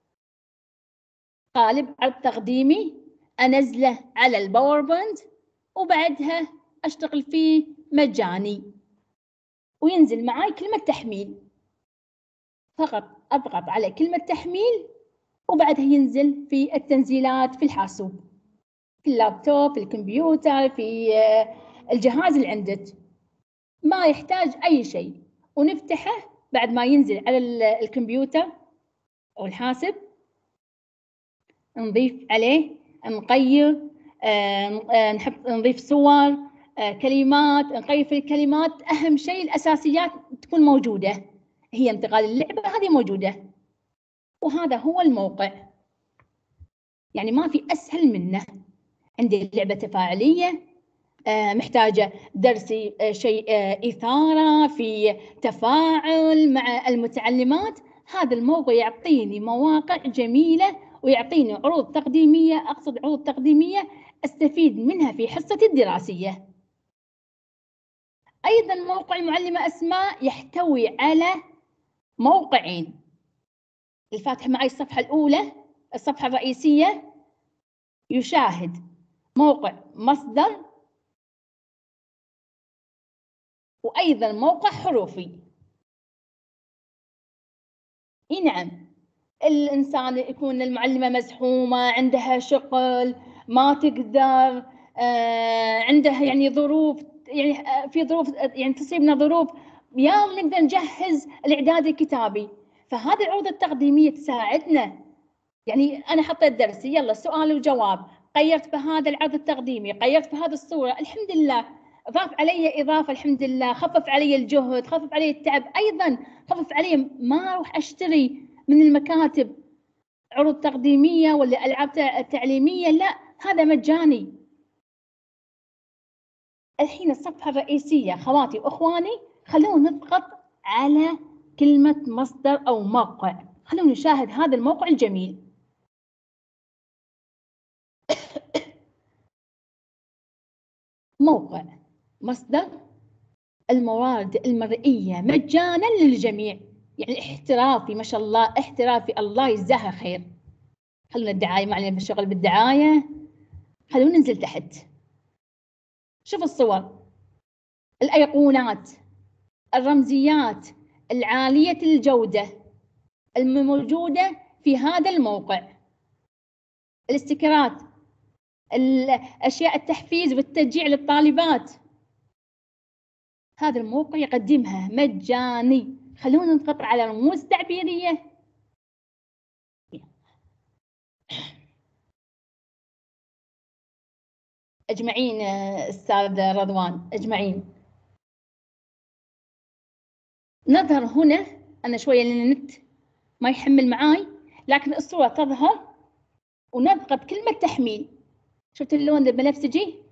قالب عرض تقديمي، أنزله على الباوربوينت وبعدها أشتغل فيه مجاني، وينزل معاي كلمة تحميل. فقط أضغط على كلمة تحميل وبعدها ينزل في التنزيلات في الحاسوب، في اللابتوب، في الكمبيوتر، في الجهاز اللي عندك. ما يحتاج أي شيء، ونفتحه بعد ما ينزل على الكمبيوتر أو الحاسب. نضيف عليه، نغير، نضيف صور، كلمات، نغير في الكلمات. أهم شيء الأساسيات تكون موجودة، هي انتقال اللعبة هذه موجودة. وهذا هو الموقع، يعني ما في أسهل منه. عندي لعبة تفاعلية، محتاجة درسي شيء إثارة، في تفاعل مع المتعلمات. هذا الموقع يعطيني مواقع جميلة ويعطيني عروض تقديمية، أقصد عروض تقديمية أستفيد منها في حصتي الدراسية. أيضا موقع المعلمة أسماء يحتوي على موقعين. الفاتح معي الصفحة الأولى، الصفحة الرئيسية، يشاهد موقع مصدر وأيضا موقع حروفي. نعم، الإنسان يكون المعلمة مزحومة، عندها شغل، ما تقدر، عندها يعني ظروف، يعني في ظروف يعني تصيبنا ظروف، يا نقدر نجهز الإعداد الكتابي، فهذه العروض التقديمية تساعدنا. يعني أنا حطيت درسي، يلا سؤال وجواب، غيرت بهذا العرض التقديمي، غيرت بهذه الصورة، الحمد لله ضاف علي إضافة، الحمد لله خفف علي الجهد، خفف علي التعب، أيضا خفف علي ما أروح أشتري من المكاتب عروض تقديمية ولا ألعاب تعليمية، لا، هذا مجاني. الحين الصفحة الرئيسية خواتي وأخواني، خلونا نضغط على كلمة مصدر أو موقع، خلونا نشاهد هذا الموقع الجميل. موقع مصدر الموارد المرئية مجانا للجميع، يعني احترافي ما شاء الله، احترافي، الله يجزاها خير. خلونا الدعاية، ما علينا بالشغل بالدعاية، خلونا ننزل تحت. شوف الصور، الأيقونات، الرمزيات العالية الجودة الموجودة في هذا الموقع، الاستيكرات، الأشياء التحفيز والتشجيع للطالبات، هذا الموقع يقدمها مجاني. خلونا نضغط على رموز تعبيرية. أجمعين أستاذ رضوان، أجمعين. نظهر هنا، أنا شوية لأن النت ما يحمل معاي، لكن الصورة تظهر، ونضغط كلمة تحميل. شفت اللون البنفسجي؟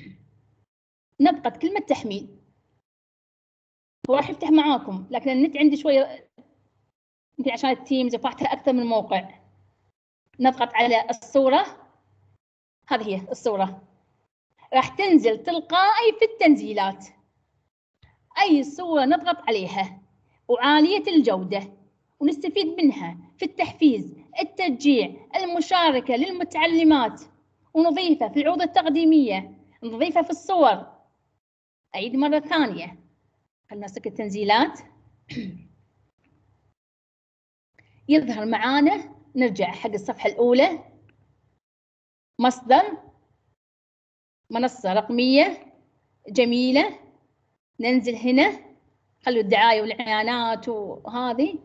نضغط كلمة تحميل، هو راح يفتح معاكم، لكن النت عندي شوية يمكن عشان التيمز فتحتها أكثر من موقع. نضغط على الصورة، هذه هي الصورة، راح تنزل تلقائي في التنزيلات. أي صورة نضغط عليها وعالية الجودة ونستفيد منها في التحفيز، التشجيع، المشاركة للمتعلمات، ونضيفها في العروض التقديمية، نضيفها في الصور. أعيد مرة ثانية، خلنا نسك التنزيلات. يظهر معانا، نرجع حق الصفحة الأولى، مصدر، منصة رقمية جميلة، ننزل هنا، خلوا الدعاية والإعلانات وهذه،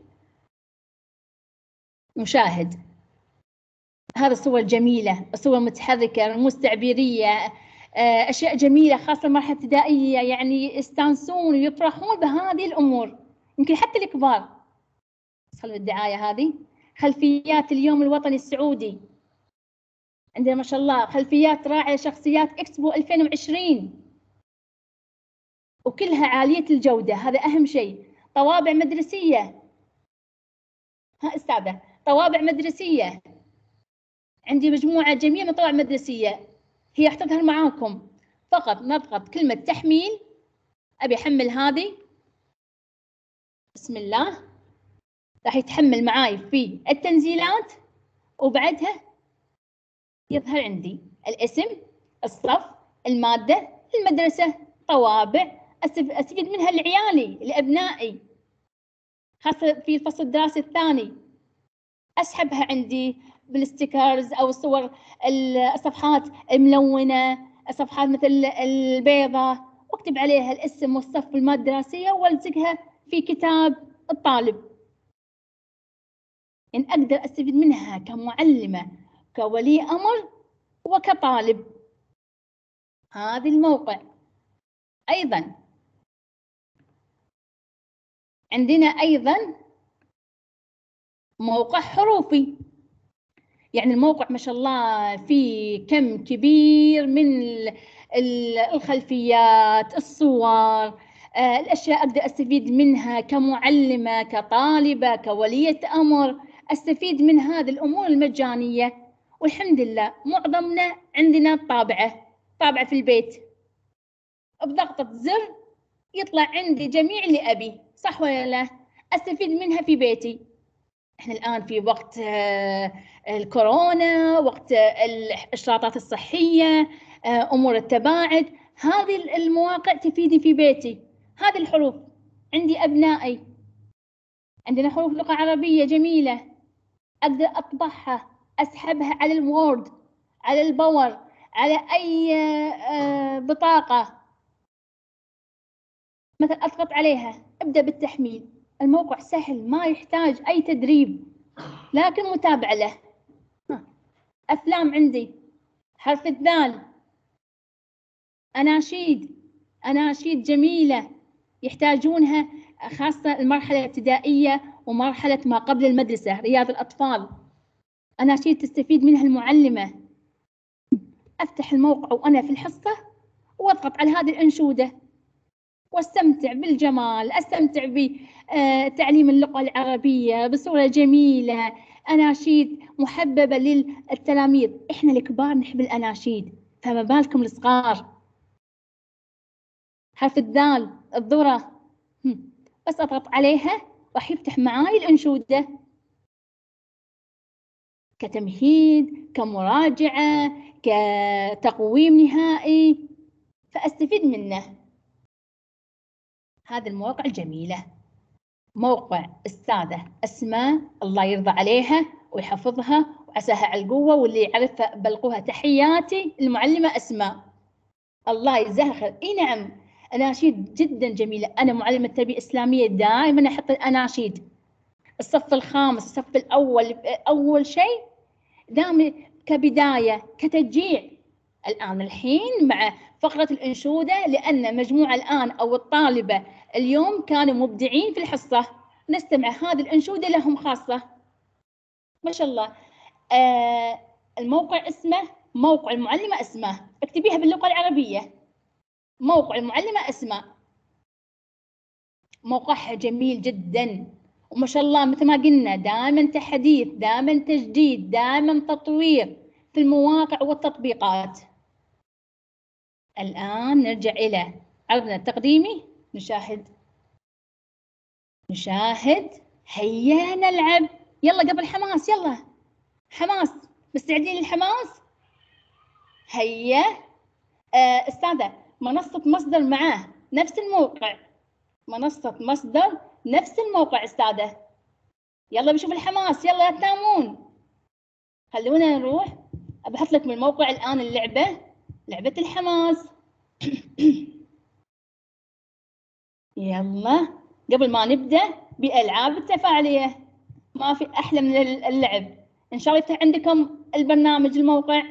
نشاهد هذا الصور جميلة، الصور متحركة، رموز تعبيرية، أشياء جميلة خاصة المرحلة الابتدائية، يعني يستانسون ويفرحون بهذه الأمور، يمكن حتى الكبار. خلوا الدعاية هذه، خلفيات اليوم الوطني السعودي، عندنا ما شاء الله خلفيات راعية، شخصيات إكسبو 2020 وكلها عالية الجودة، هذا أهم شيء. طوابع مدرسية، ها أستاذة، طوابع مدرسية، عندي مجموعة جميلة من طوابع مدرسية، هي راح تظهر معاكم. فقط نضغط كلمة تحميل، أبي أحمل هذه، بسم الله، راح يتحمل معاي في التنزيلات، وبعدها يظهر عندي الاسم، الصف، المادة، المدرسة، طوابع أستفيد منها لعيالي لأبنائي، خاصة في الفصل الدراسي الثاني. أسحبها عندي بالاستيكرز أو الصور، الصفحات الملونة، الصفحات مثل البيضة، واكتب عليها الاسم والصف والمادة الدراسية، والزقها في كتاب الطالب. إن أقدر أستفيد منها كمعلمة، كولي أمر، وكطالب. هذا الموقع. أيضا عندنا أيضا موقع حروفي، يعني الموقع ما شاء الله فيه كم كبير من الخلفيات، الصور، الأشياء أقدر أستفيد منها كمعلمة، كطالبة، كولية أمر، أستفيد من هذه الأمور المجانية. والحمد لله معظمنا عندنا طابعة في البيت، بضغطة زر يطلع عندي جميع اللي أبي، صح ولا لا؟ أستفيد منها في بيتي. احنا الآن في وقت الكورونا، وقت الإشراطات الصحية، أمور التباعد، هذه المواقع تفيدني في بيتي. هذه الحروف عندي أبنائي، عندنا حروف لغة عربية جميلة، أقدر أطبعها، أسحبها على الوورد، على الباور، على أي بطاقة، مثلا أضغط عليها أبدأ بالتحميل. الموقع سهل، ما يحتاج أي تدريب، لكن متابعة له. أفلام عندي، حرف الذال، أناشيد جميلة يحتاجونها، خاصة المرحلة الابتدائية ومرحلة ما قبل المدرسة، رياض الأطفال، أناشيد تستفيد منها المعلمة. أفتح الموقع وأنا في الحصة وأضغط على هذه الأنشودة واستمتع بالجمال، استمتع بتعليم اللغة العربية بصورة جميلة. أناشيد محببة للتلاميذ، إحنا الكبار نحب الأناشيد، فما بالكم الصغار. حرف الذال، الذرة، بس أضغط عليها راح يفتح معاي الأنشودة كتمهيد، كمراجعة، كتقويم نهائي، فأستفيد منه. هذه المواقع الجميلة. موقع أستاذة أسماء الله يرضى عليها ويحفظها وعساها على القوة، واللي يعرفها بلغوها تحياتي. المعلمة أسماء الله يجزاها خير. إي نعم، أناشيد جدا جميلة. أنا معلمة تربية إسلامية، دائما أحط الأناشيد الصف الخامس، الصف الأول، أول شيء دائما كبداية، كتشجيع. الحين مع فقرة الأنشودة، لأن مجموعة الآن أو الطالبة اليوم كانوا مبدعين في الحصة، نستمع هذه الأنشودة لهم خاصة، ما شاء الله. الموقع اسمه موقع المعلمة أسماء، اكتبيها باللغة العربية، موقع المعلمة أسماء. موقعها جميل جدا، وما شاء الله مثل ما قلنا دائما تحديث، دائما تجديد، دائما تطوير في المواقع والتطبيقات. الآن نرجع إلى عرضنا التقديمي، نشاهد هيا نلعب. يلا قبل حماس، يلا حماس، مستعدين للحماس؟ هيا. أستاذة، منصة مصدر معاه نفس الموقع، منصة مصدر نفس الموقع أستاذة. يلا بشوف الحماس، يلا لا تنامون، خلونا نروح. بحط لك من الموقع الآن لعبة الحماس. يلا قبل ما نبدأ بألعاب التفاعلية، ما في أحلى من اللعب. إن شاء الله يفتح عندكم البرنامج الموقع.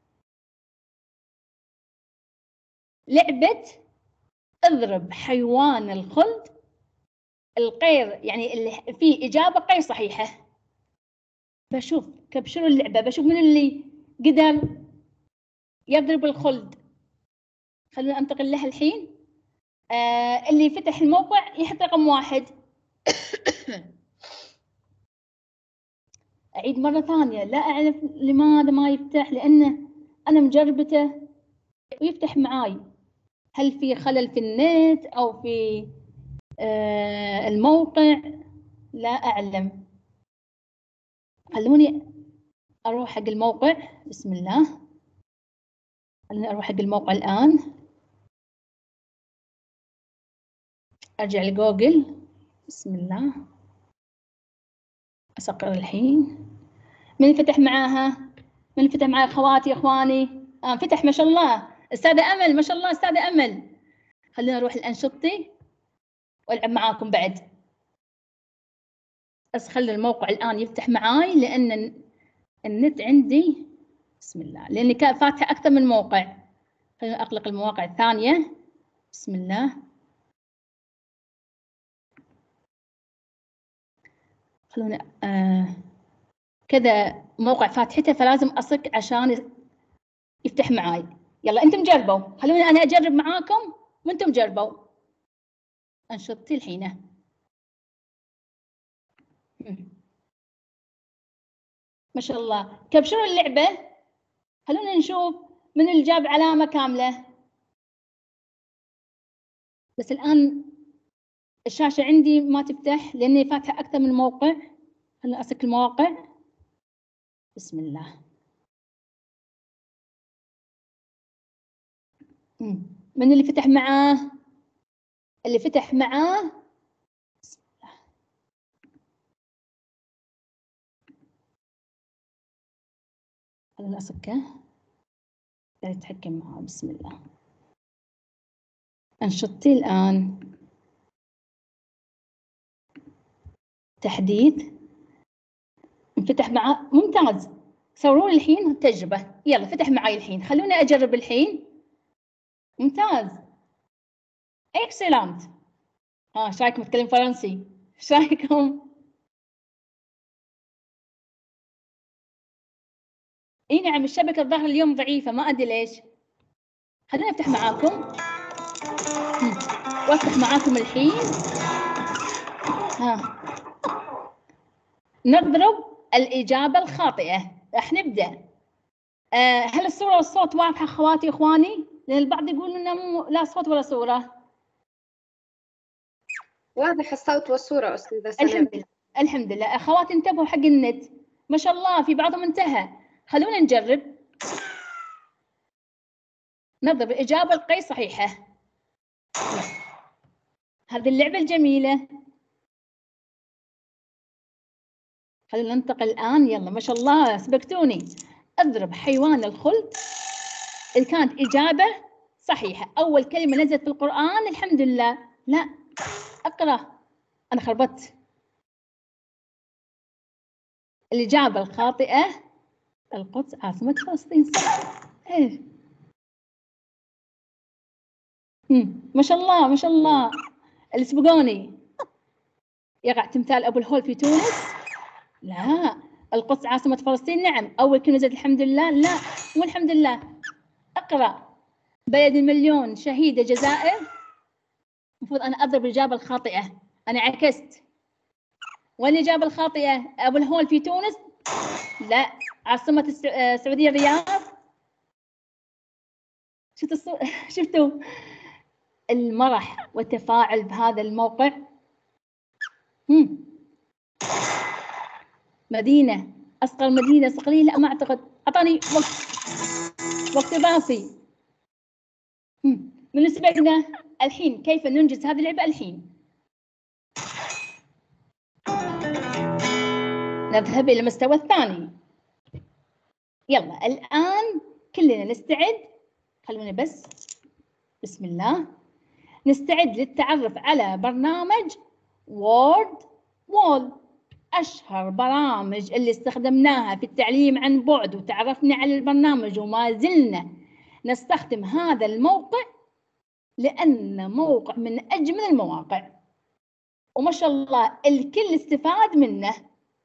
لعبة اضرب حيوان الخلد الغير، يعني اللي فيه إجابة غير صحيحة. بشوف كبشروا اللعبة، بشوف من اللي قدر يضرب الخلد. خلونا أنتقل لها الحين. اللي فتح الموقع يحط رقم 1. أعيد مرة ثانية، لا أعرف لماذا ما يفتح، لأنه أنا مجربته ويفتح معاي. هل في خلل في النت أو في الموقع؟ لا أعلم. خلوني أروح حق الموقع. بسم الله، خلوني أروح حق الموقع الآن. أرجع لجوجل. بسم الله، أسقر الحين. من فتح معاها؟ من فتح معاها أخواتي أخواني؟ فتح ما شاء الله. أستاذة أمل، ما شاء الله أستاذة أمل. خلينا نروح لأنشطتي والعب معاكم بعد، بس خلي الموقع الآن يفتح معاي لأن النت عندي. بسم الله، لأني كان فاتحة أكثر من موقع. خلينا أغلق المواقع الثانية. بسم الله، خلونا كذا موقع فاتحته، فلازم أصك عشان يفتح معاي. يلا أنتم جربوا، خلوني أنا أجرب معاكم وأنتم جربوا. أنشطتي الحين. ما شاء الله، كبشروا اللعبة. خلونا نشوف من اللي جاب علامة كاملة. بس الآن الشاشة عندي ما تفتح لأني فاتحة أكثر من موقع. خليني أسك المواقع. بسم الله. من اللي فتح معاه؟ اللي فتح معاه بسم الله. خليني أسكه. يتحكم معاه. بسم الله. أنشطتي الآن. تحديث. انفتح معاه. ممتاز. صوروا لي الحين التجربة. يلا فتح معي الحين. خلوني أجرب الحين. ممتاز. اكسلنت. ايش رايكم اتكلم فرنسي؟ ايش رايكم؟ اي نعم الشبكة الظاهر اليوم ضعيفة ما ادري ليش. خليني افتح معاكم. وافتح معاكم الحين. نضرب الإجابة الخاطئة. راح نبدأ. هل الصورة والصوت واضحة اخواتي اخواني؟ لأن البعض يقول انه لا صوت ولا صورة. واضح الصوت والصورة أستاذة سلام. الحمد لله. الحمد لله. أخواتي انتبهوا حق النت. ما شاء الله في بعضهم انتهى. خلونا نجرب. نضرب الإجابة القي صحيحة. هذه اللعبة الجميلة. خلونا ننتقل الآن. يلا ما شاء الله سبقتوني. اضرب حيوان الخلد اللي كانت إجابة صحيحة. أول كلمة نزلت في القرآن الحمد لله. لا أقرأ. أنا خربت. الإجابة الخاطئة القدس عاصمة فلسطين. صح. إيه. ما شاء الله ما شاء الله. اللي سبقوني. يقع تمثال أبو الهول في تونس. لا. القدس عاصمة فلسطين. نعم. أول كلمة نزلت الحمد لله. لا مو الحمد لله. أقرأ. بلد المليون شهيدة جزائر. المفروض أنا أضرب الإجابة الخاطئة. أنا عكست. والإجابة الخاطئة أبو الهول في تونس. لا. عاصمة السعودية الرياض. شفتوا المرح والتفاعل بهذا الموقع. مدينة أصغر مدينة صقلية. لا ما أعتقد. أعطاني وقت إضافي. من سبقنا الحين كيف ننجز هذه اللعبة الحين. نذهب إلى المستوى الثاني. يلا الآن كلنا نستعد. خلونا بس. بسم الله. نستعد للتعرف على برنامج وورد وول. أشهر برامج اللي استخدمناها في التعليم عن بعد وتعرفنا على البرنامج وما زلنا نستخدم هذا الموقع لأنه موقع من أجمل المواقع وما شاء الله الكل استفاد منه.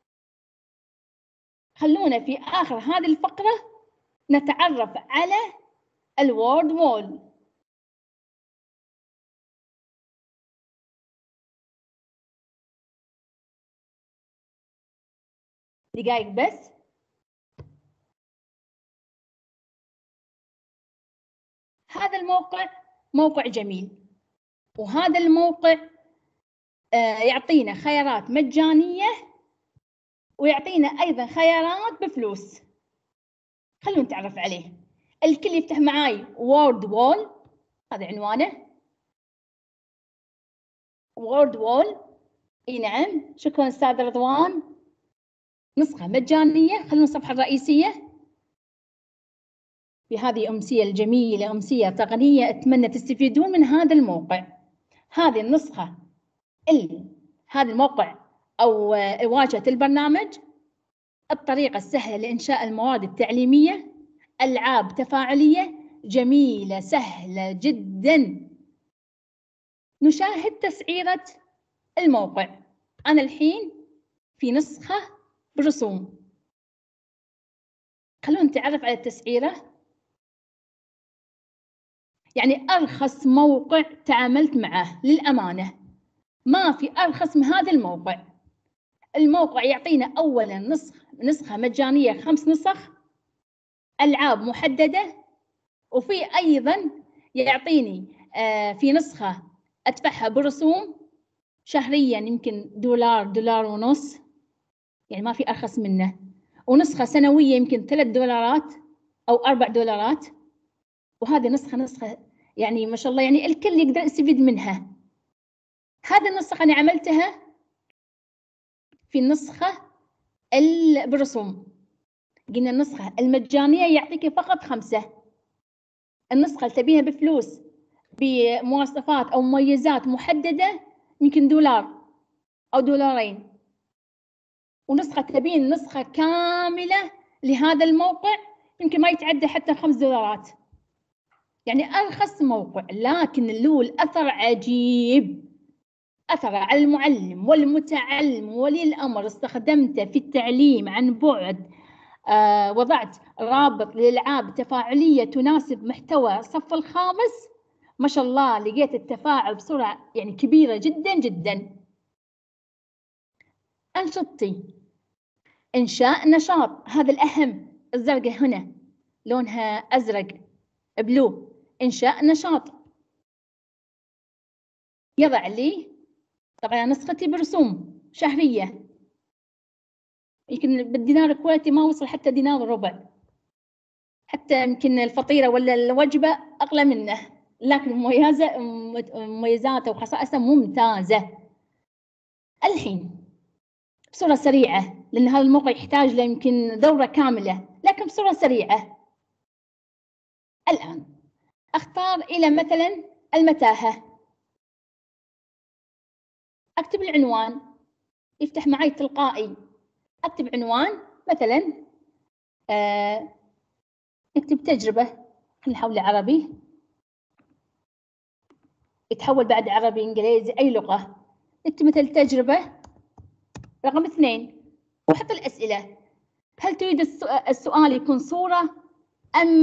خلونا في آخر هذه الفقرة نتعرف على الوورد وول. دقائق بس. هذا الموقع موقع جميل وهذا الموقع يعطينا خيارات مجانية ويعطينا أيضا خيارات بفلوس. خلونا نتعرف عليه. الكل يفتح معاي وورد وول. هذا عنوانه وورد وول. اي نعم شكرا استاذ رضوان. نسخة مجانية. خلونا الصفحة الرئيسية. بهذه أمسية الجميلة أمسية تقنية. أتمنى تستفيدون من هذا الموقع. هذه النسخة هذا الموقع أو واجهة البرنامج. الطريقة السهلة لإنشاء المواد التعليمية. ألعاب تفاعلية جميلة سهلة جدا. نشاهد تسعيرة الموقع. أنا الحين في نسخة برسوم. خلونا نتعرف على التسعيرة. يعني أرخص موقع تعاملت معه للأمانة. ما في أرخص من هذا الموقع. الموقع يعطينا أولا نسخة مجانية 5 نسخ. ألعاب محددة. وفي أيضا يعطيني في نسخة أدفعها برسوم شهريا يمكن دولار، دولار ونص، يعني ما في أرخص منه، ونسخة سنوية يمكن 3 دولارات أو 4 دولارات، وهذه نسخة يعني ما شاء الله يعني الكل يقدر يستفيد منها. هذه النسخة أنا عملتها في النسخة بالرسوم، قلنا النسخة المجانية يعطيك فقط 5، النسخة اللي تبيها بفلوس بمواصفات أو مميزات محددة يمكن دولار أو دولارين، ونسخة تبين نسخة كاملة لهذا الموقع يمكن ما يتعدى حتى 5 دولارات، يعني أرخص موقع، لكن له الأثر عجيب، أثر على المعلم والمتعلم ولي الأمر. استخدمته في التعليم عن بعد، وضعت رابط للألعاب تفاعلية تناسب محتوى الصف الخامس، ما شاء الله لقيت التفاعل بسرعة يعني كبيرة جدا جدا. أنشطتي، إنشاء نشاط، هذا الأهم، الزرقاء هنا لونها أزرق بلو، إنشاء نشاط، يضع لي طبعا نسختي برسوم شهرية، يمكن بالدينار الكويتي ما وصل حتى دينار وربع، حتى يمكن الفطيرة ولا الوجبة أغلى منه، لكن مميزاته وخصائصه ممتازة. الحين بصورة سريعة، لأن هذا الموقع يحتاج له يمكن دورة كاملة، لكن بصورة سريعة الآن أختار إلى مثلا المتاهة، أكتب العنوان يفتح معي تلقائي، أكتب عنوان مثلا نكتب تجربة، خلينا نحول عربي، يتحول بعد عربي إنجليزي أي لغة، نكتب مثل تجربة رقم 2 وحط الأسئلة. هل تريد السؤال يكون صورة أم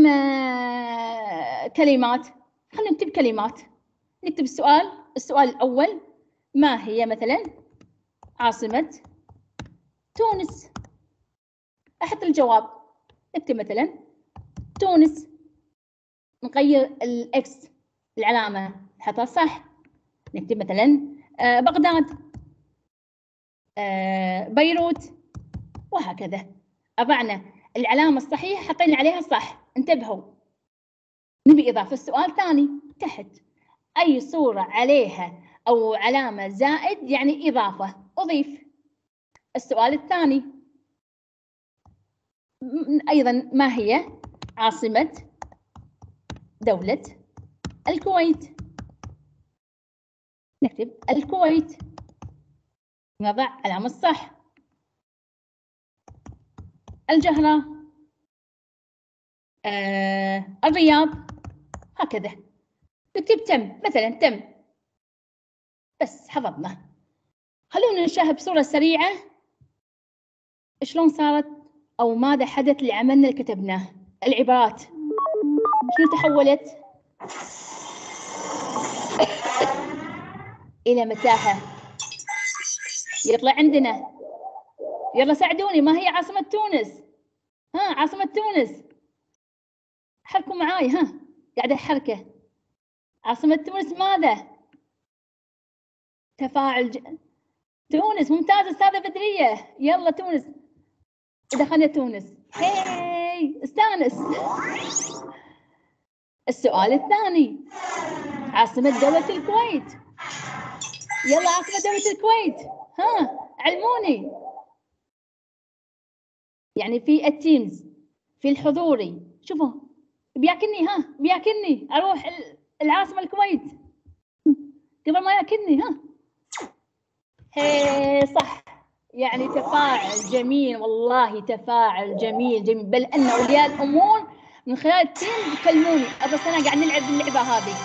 كلمات؟ خلينا نكتب كلمات. نكتب السؤال الأول، ما هي مثلا عاصمة تونس؟ أحط الجواب، نكتب مثلا تونس، نغير الإكس العلامة نحطها صح، نكتب مثلا بغداد، بيروت، وهكذا. أضعنا العلامة الصحيحة حطينا عليها صح. انتبهوا، نبي إضافة السؤال ثاني تحت، أي صورة عليها أو علامة زائد يعني إضافة، أضيف. السؤال الثاني أيضا، ما هي عاصمة دولة الكويت؟ نكتب الكويت، نضع علامة الصح. الجهرة، الرياض، هكذا. نكتب تم مثلا، تم، بس حفظنا. خلونا نشاهد بصورة سريعة شلون صارت أو ماذا حدث لعملنا اللي كتبناه. العبارات شنو تحولت؟ إلى متاهة. يطلع عندنا، يلا ساعدوني، ما هي عاصمة تونس؟ ها، عاصمة تونس، حركوا معاي، ها قاعدة أحركه. عاصمة تونس ماذا؟ تفاعل تونس، ممتازة أستاذة بدرية، يلا تونس، دخلنا تونس، هاي استانس. السؤال الثاني، عاصمة دولة الكويت، يلا عاصمة دولة الكويت، ها علموني. يعني في التيمز، في الحضوري، شوفوا بياكلني، ها بياكلني، اروح العاصمة الكويت قبل ما ياكلني، ها هي صح. يعني تفاعل جميل، والله تفاعل جميل جميل، بل ان اولياء الامور من خلال التيم يكلموني، بس انا قاعد نلعب باللعبة هذه.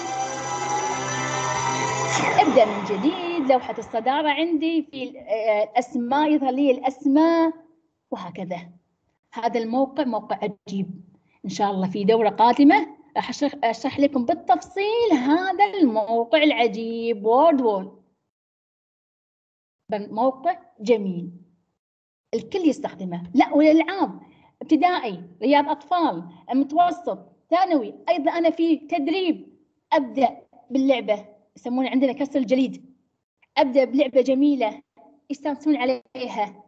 ابدأ من جديد، لوحة الصدارة عندي في الأسماء، يظهر لي الأسماء وهكذا. هذا الموقع موقع عجيب، إن شاء الله في دورة قادمة راح أشرح لكم بالتفصيل هذا الموقع العجيب. وورد وول موقع جميل الكل يستخدمه، لا والألعاب، ابتدائي، رياض أطفال، متوسط، ثانوي، أيضا أنا في تدريب أبدأ باللعبة يسمونه عندنا كسر الجليد. أبدأ بلعبة جميلة يستانسون عليها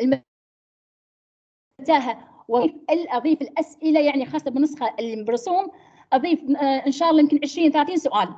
المتاهة، وأضيف الأسئلة يعني خاصة بالنسخة اللي برسوم، أضيف إن شاء الله يمكن 20-30 سؤال،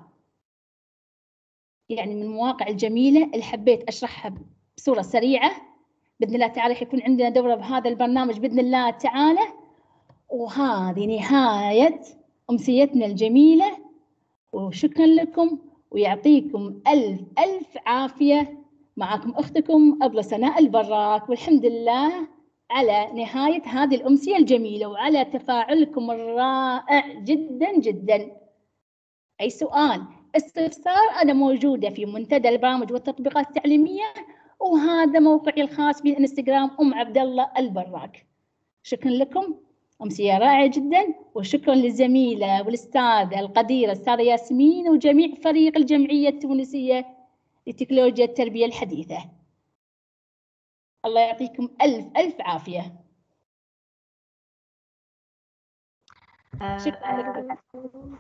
يعني من المواقع الجميلة اللي حبيت أشرحها بصورة سريعة. بإذن الله تعالى حيكون عندنا دورة بهذا البرنامج بإذن الله تعالى. وهذه نهاية أمسيتنا الجميلة، وشكرا لكم ويعطيكم ألف ألف عافية. معكم أختكم أبلة سناء البراك، والحمد لله على نهاية هذه الأمسية الجميلة وعلى تفاعلكم الرائع جدا جدا. أي سؤال استفسار أنا موجودة في منتدى البرامج والتطبيقات التعليمية، وهذا موقعي الخاص بالإنستغرام عبد الله البراك. شكرا لكم، أمسية رائعة جدا، وشكرا للزميلة والأستاذة القديرة الأستاذة ياسمين وجميع فريق الجمعية التونسية لتكنولوجيا التربية الحديثة. الله يعطيكم ألف ألف عافية. شكرا لكم.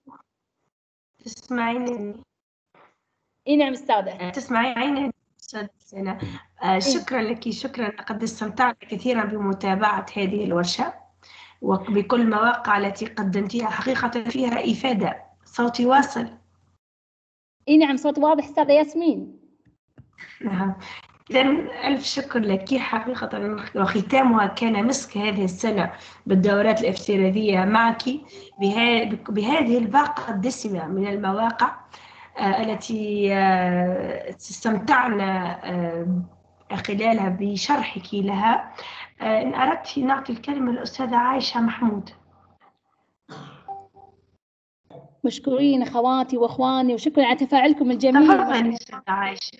تسمعيني؟ إي نعم أستاذة. تسمعيني أستاذة سناء؟ شكرا لك، شكرا، لقد استمتعت كثيرا بمتابعة هذه الورشة وبكل المواقع التي قدمتيها، حقيقة فيها إفادة. صوتي واصل؟ إي نعم صوت واضح أستاذة ياسمين. نعم، إذا ألف شكر لك حقيقة، وختامها كان مسك هذه السنة بالدورات الافتراضية معك بهذه الباقة الدسمة من المواقع التي استمتعنا خلالها بشرحك لها. إن أردت نعطي الكلمة للأستاذة عائشة محمود. مشكورين أخواتي وأخواني، وشكرا على تفاعلكم الجميل. تفضلي أستاذة عائشة.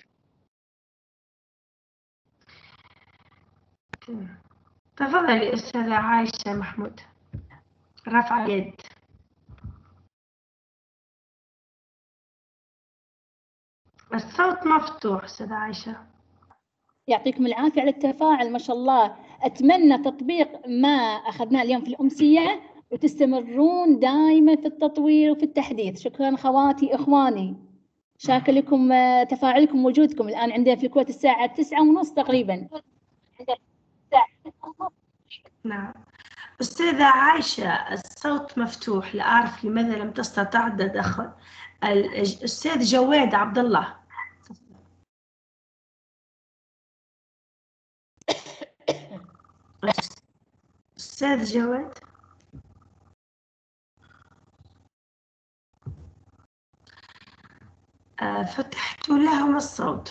تفضلي أستاذة عائشة محمود، رفع يد. الصوت مفتوح أستاذة عائشة. يعطيكم العافية على التفاعل ما شاء الله. أتمنى تطبيق ما أخذناه اليوم في الأمسية وتستمرون دائما في التطوير وفي التحديث. شكرا خواتي إخواني، شاكر لكم تفاعلكم وجودكم. الآن عندنا في الكويت الساعة 9:30 تقريبا. نعم أستاذة عائشة، الصوت مفتوح، لا أعرف لماذا لم تستطع التدخل. الأستاذ جواد عبد الله. أستاذ جواد. فتحت لهم الصوت.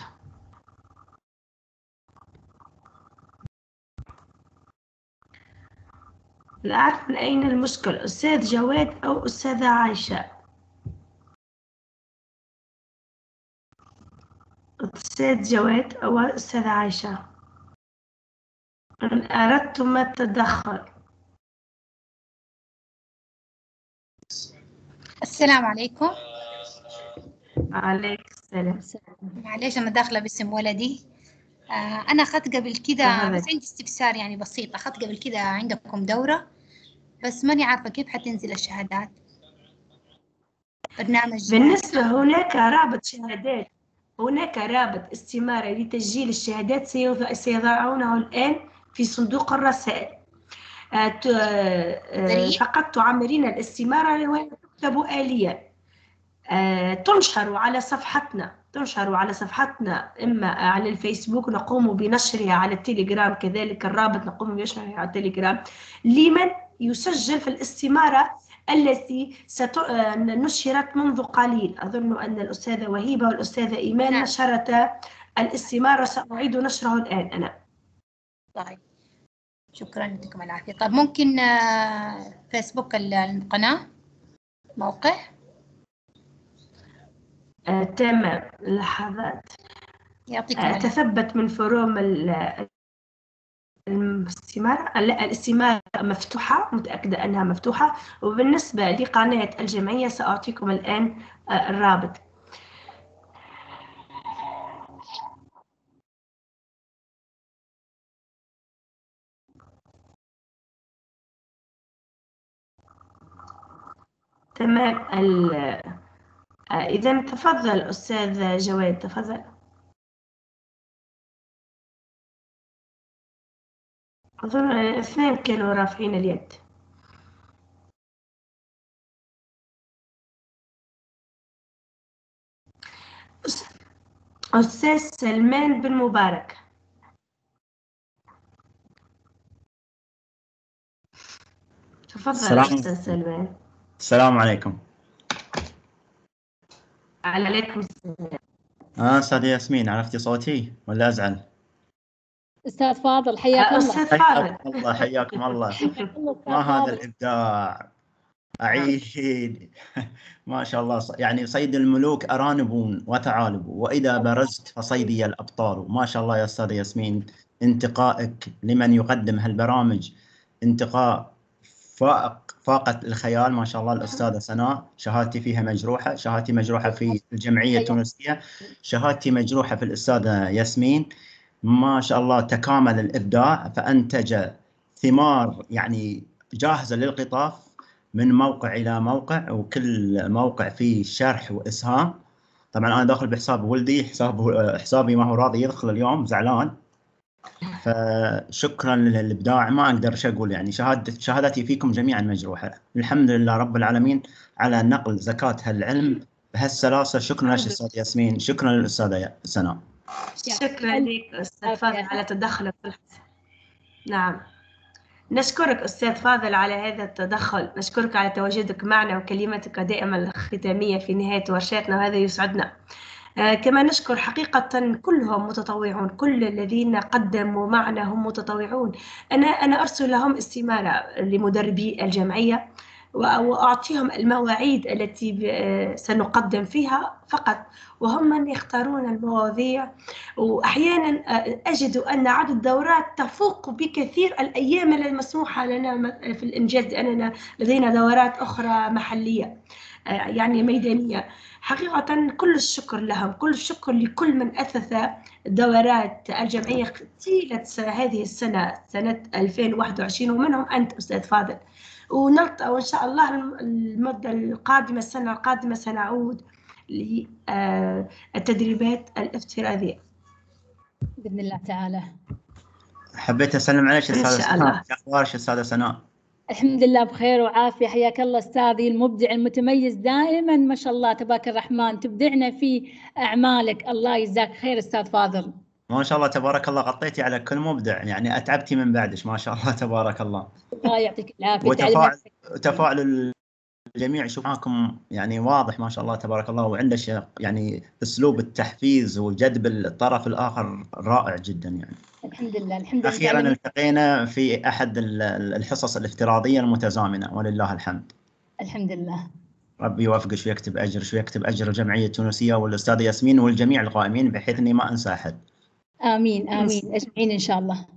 لا أعرف من أين المشكلة، أستاذ جواد أو أستاذة عائشة. أستاذ جواد أو أستاذة عائشة، إن أردتم التدخل. السلام عليكم. عليك السلام. معليش أنا داخلة باسم ولدي. أنا أخذت قبل كده، بس عندي استفسار يعني بسيط. أخذت قبل كده عندكم دورة، بس ماني عارفة كيف حتنزل الشهادات. برنامج بالنسبة هناك رابط شهادات، هناك رابط استمارة لتسجيل الشهادات سيضعونه الآن في صندوق الرسائل. فقط تعمرين الاستمارة وتكتب آليا. تنشر على صفحتنا إما على الفيسبوك، نقوم بنشرها على التليجرام، كذلك الرابط نقوم بنشرها على التليجرام لمن يسجل في الاستمارة التي نشرت منذ قليل. أظن أن الأستاذة وهيبة والأستاذة إيمان نشرتا الاستمارة، سأعيد نشره الآن أنا. طيب شكرا، يعطيكم العافية. طب ممكن فيسبوك القناة موقع؟ تمام، لحظات. يعطيكم العافية. تثبت من فروم الاستمارة مفتوحة، متأكدة أنها مفتوحة. وبالنسبة لقناة الجمعية سأعطيكم الآن الرابط. تمام، إذا تفضل أستاذ جواد، تفضل. أظن 2 كانوا رافعين اليد. أستاذ سلمان بن مبارك. تفضل أستاذ سلمان. السلام عليكم. عليكم السلام. أستاذ ياسمين، عرفتي صوتي ولا أزعل؟ أستاذ فاضل حياك الله. أستاذ فاضل. حياكم الله، حياكم الله. ما هذا الإبداع، أعيد. ما شاء الله، يعني صيد الملوك أرانب وثعالب، وإذا برزت فصيدي الأبطال. ما شاء الله يا أستاذ ياسمين، انتقائك لمن يقدم هالبرامج انتقاء فاقت الخيال. ما شاء الله. الأستاذة سناء شهادتي فيها مجروحة، شهادتي مجروحة في الجمعية التونسية، شهادتي مجروحة في الأستاذة ياسمين. ما شاء الله تكامل الإبداع فأنتج ثمار يعني جاهزة للقطاف من موقع إلى موقع، وكل موقع فيه شرح وإسهام. طبعا أنا داخل بحساب ولدي، حسابي ما هو راضي يدخل اليوم، زعلان. فشكرا للإبداع، ما أقدر شو أقول، يعني شهادتي فيكم جميعا مجروحة. الحمد لله رب العالمين على نقل زكاة هالعلم بهالسلاسة. شكرا لك أستاذ ياسمين، شكرا للأستاذة سناء. شكرا لك أستاذ فاضل على تدخلك. نعم، نشكرك أستاذ فاضل على هذا التدخل، نشكرك على تواجدك معنا وكلمتك دائما الختامية في نهاية ورشاتنا، وهذا يسعدنا. كما نشكر حقيقة كلهم متطوعون، كل الذين قدموا معنا هم متطوعون. أنا أرسل لهم استمارة لمدربي الجمعية وأعطيهم المواعيد التي سنقدم فيها فقط، وهم من يختارون المواضيع. وأحيانا أجد أن عدد الدورات تفوق بكثير الأيام المسموحة لنا في الإنجاز، لأننا لدينا دورات أخرى محلية يعني ميدانية. حقيقة كل الشكر لهم، كل الشكر لكل من أثث دورات الجمعية طيلة هذه السنة، سنة 2021، ومنهم أنت أستاذ فاضل. ونلقى وإن شاء الله المدة القادمة، السنة القادمة سنعود للتدريبات الافتراضية بإذن الله تعالى. حبيت أسلم عليك أستاذة سناء، أخبارك أستاذة سناء؟ الحمد لله بخير وعافية، حياك الله أستاذي المبدع المتميز دائما، ما شاء الله تبارك الرحمن، تبدعنا في أعمالك. الله يجزاك خير أستاذ فاضل. ما شاء الله تبارك الله، غطيتي على كل مبدع، يعني أتعبتي من بعدش. ما شاء الله تبارك الله. الله يعطيك العافية. وتفاعل الجميع يشوف معكم يعني واضح ما شاء الله تبارك الله، وعنده يعني أسلوب التحفيز وجذب الطرف الآخر رائع جدا يعني. الحمد لله. الحمد لله. أخيرا التقينا في أحد الحصص الافتراضية المتزامنة ولله الحمد. الحمد لله. ربي يوفقك ويكتب أجر، ويكتب أجر الجمعية التونسية والأستاذة ياسمين والجميع القائمين، بحيث إني ما أنسى أحد. آمين آمين أجمعين إن شاء الله.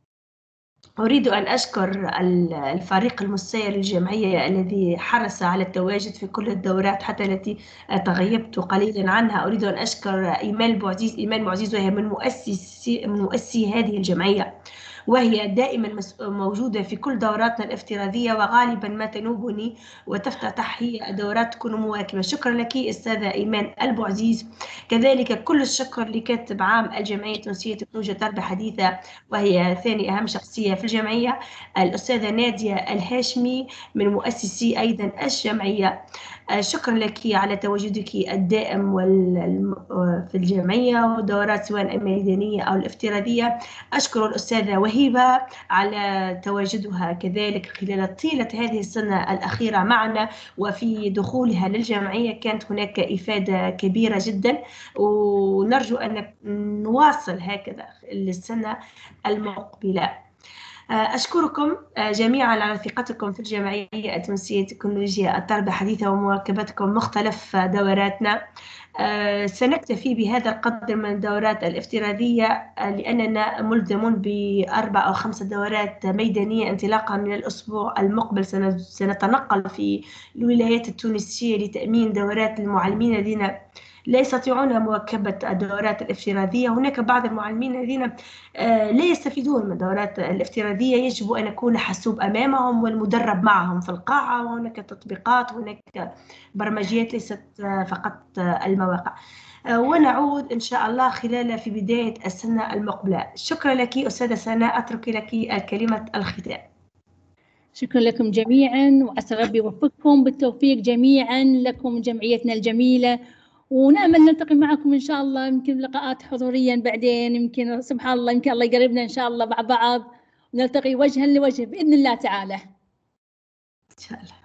أريد أن أشكر الفريق المسير للجمعية الذي حرص على التواجد في كل الدورات حتى التي تغيبت قليلا عنها. أريد أن أشكر إيمان معزيز، وهي من مؤسسي هذه الجمعية، وهي دائما موجودة في كل دوراتنا الافتراضية، وغالبا ما تنوبني وتفتتح هي دورات تكون مواكبة. شكرا لك أستاذة إيمان البوعزيز. كذلك كل الشكر لكاتب عام الجمعية التونسية لتكنولوجيا التربية الحديثة، وهي ثاني أهم شخصية في الجمعية، الأستاذة نادية الهاشمي من مؤسسي أيضا الجمعية. شكرا لك على تواجدك الدائم في الجمعية ودورات سواء الميدانية أو الافتراضية. أشكر الأستاذة وهيبة على تواجدها كذلك خلال طيلة هذه السنة الأخيرة معنا، وفي دخولها للجمعية كانت هناك إفادة كبيرة جدا، ونرجو أن نواصل هكذا للسنة المقبلة. أشكركم جميعا على ثقتكم في الجمعية التونسية لتكنولوجيا التربية الحديثة ومواكبتكم مختلف دوراتنا. سنكتفي بهذا القدر من الدورات الافتراضية، لأننا ملزمون ب4 أو 5 دورات ميدانية انطلاقا من الأسبوع المقبل. سنتنقل في الولايات التونسية لتأمين دورات المعلمين الذين لا يستطيعون مواكبة الدورات الافتراضية. هناك بعض المعلمين الذين لا يستفيدون من الدورات الافتراضية، يجب أن يكون حاسوب أمامهم والمدرب معهم في القاعة، وهناك تطبيقات وهناك برمجيات ليست فقط المواقع. ونعود إن شاء الله في بداية السنة المقبلة. شكرا لك أستاذة سناء، أترك لك الكلمة الختام. شكرا لكم جميعا، وعسى ربي يوفقكم بالتوفيق جميعا لكم جمعيتنا الجميلة، ونأمل نلتقي معكم إن شاء الله، يمكن لقاءات حضوريا بعدين، يمكن سبحان الله يمكن الله يقربنا إن شاء الله مع بعض ونلتقي وجها لوجه بإذن الله تعالى. إن شاء الله.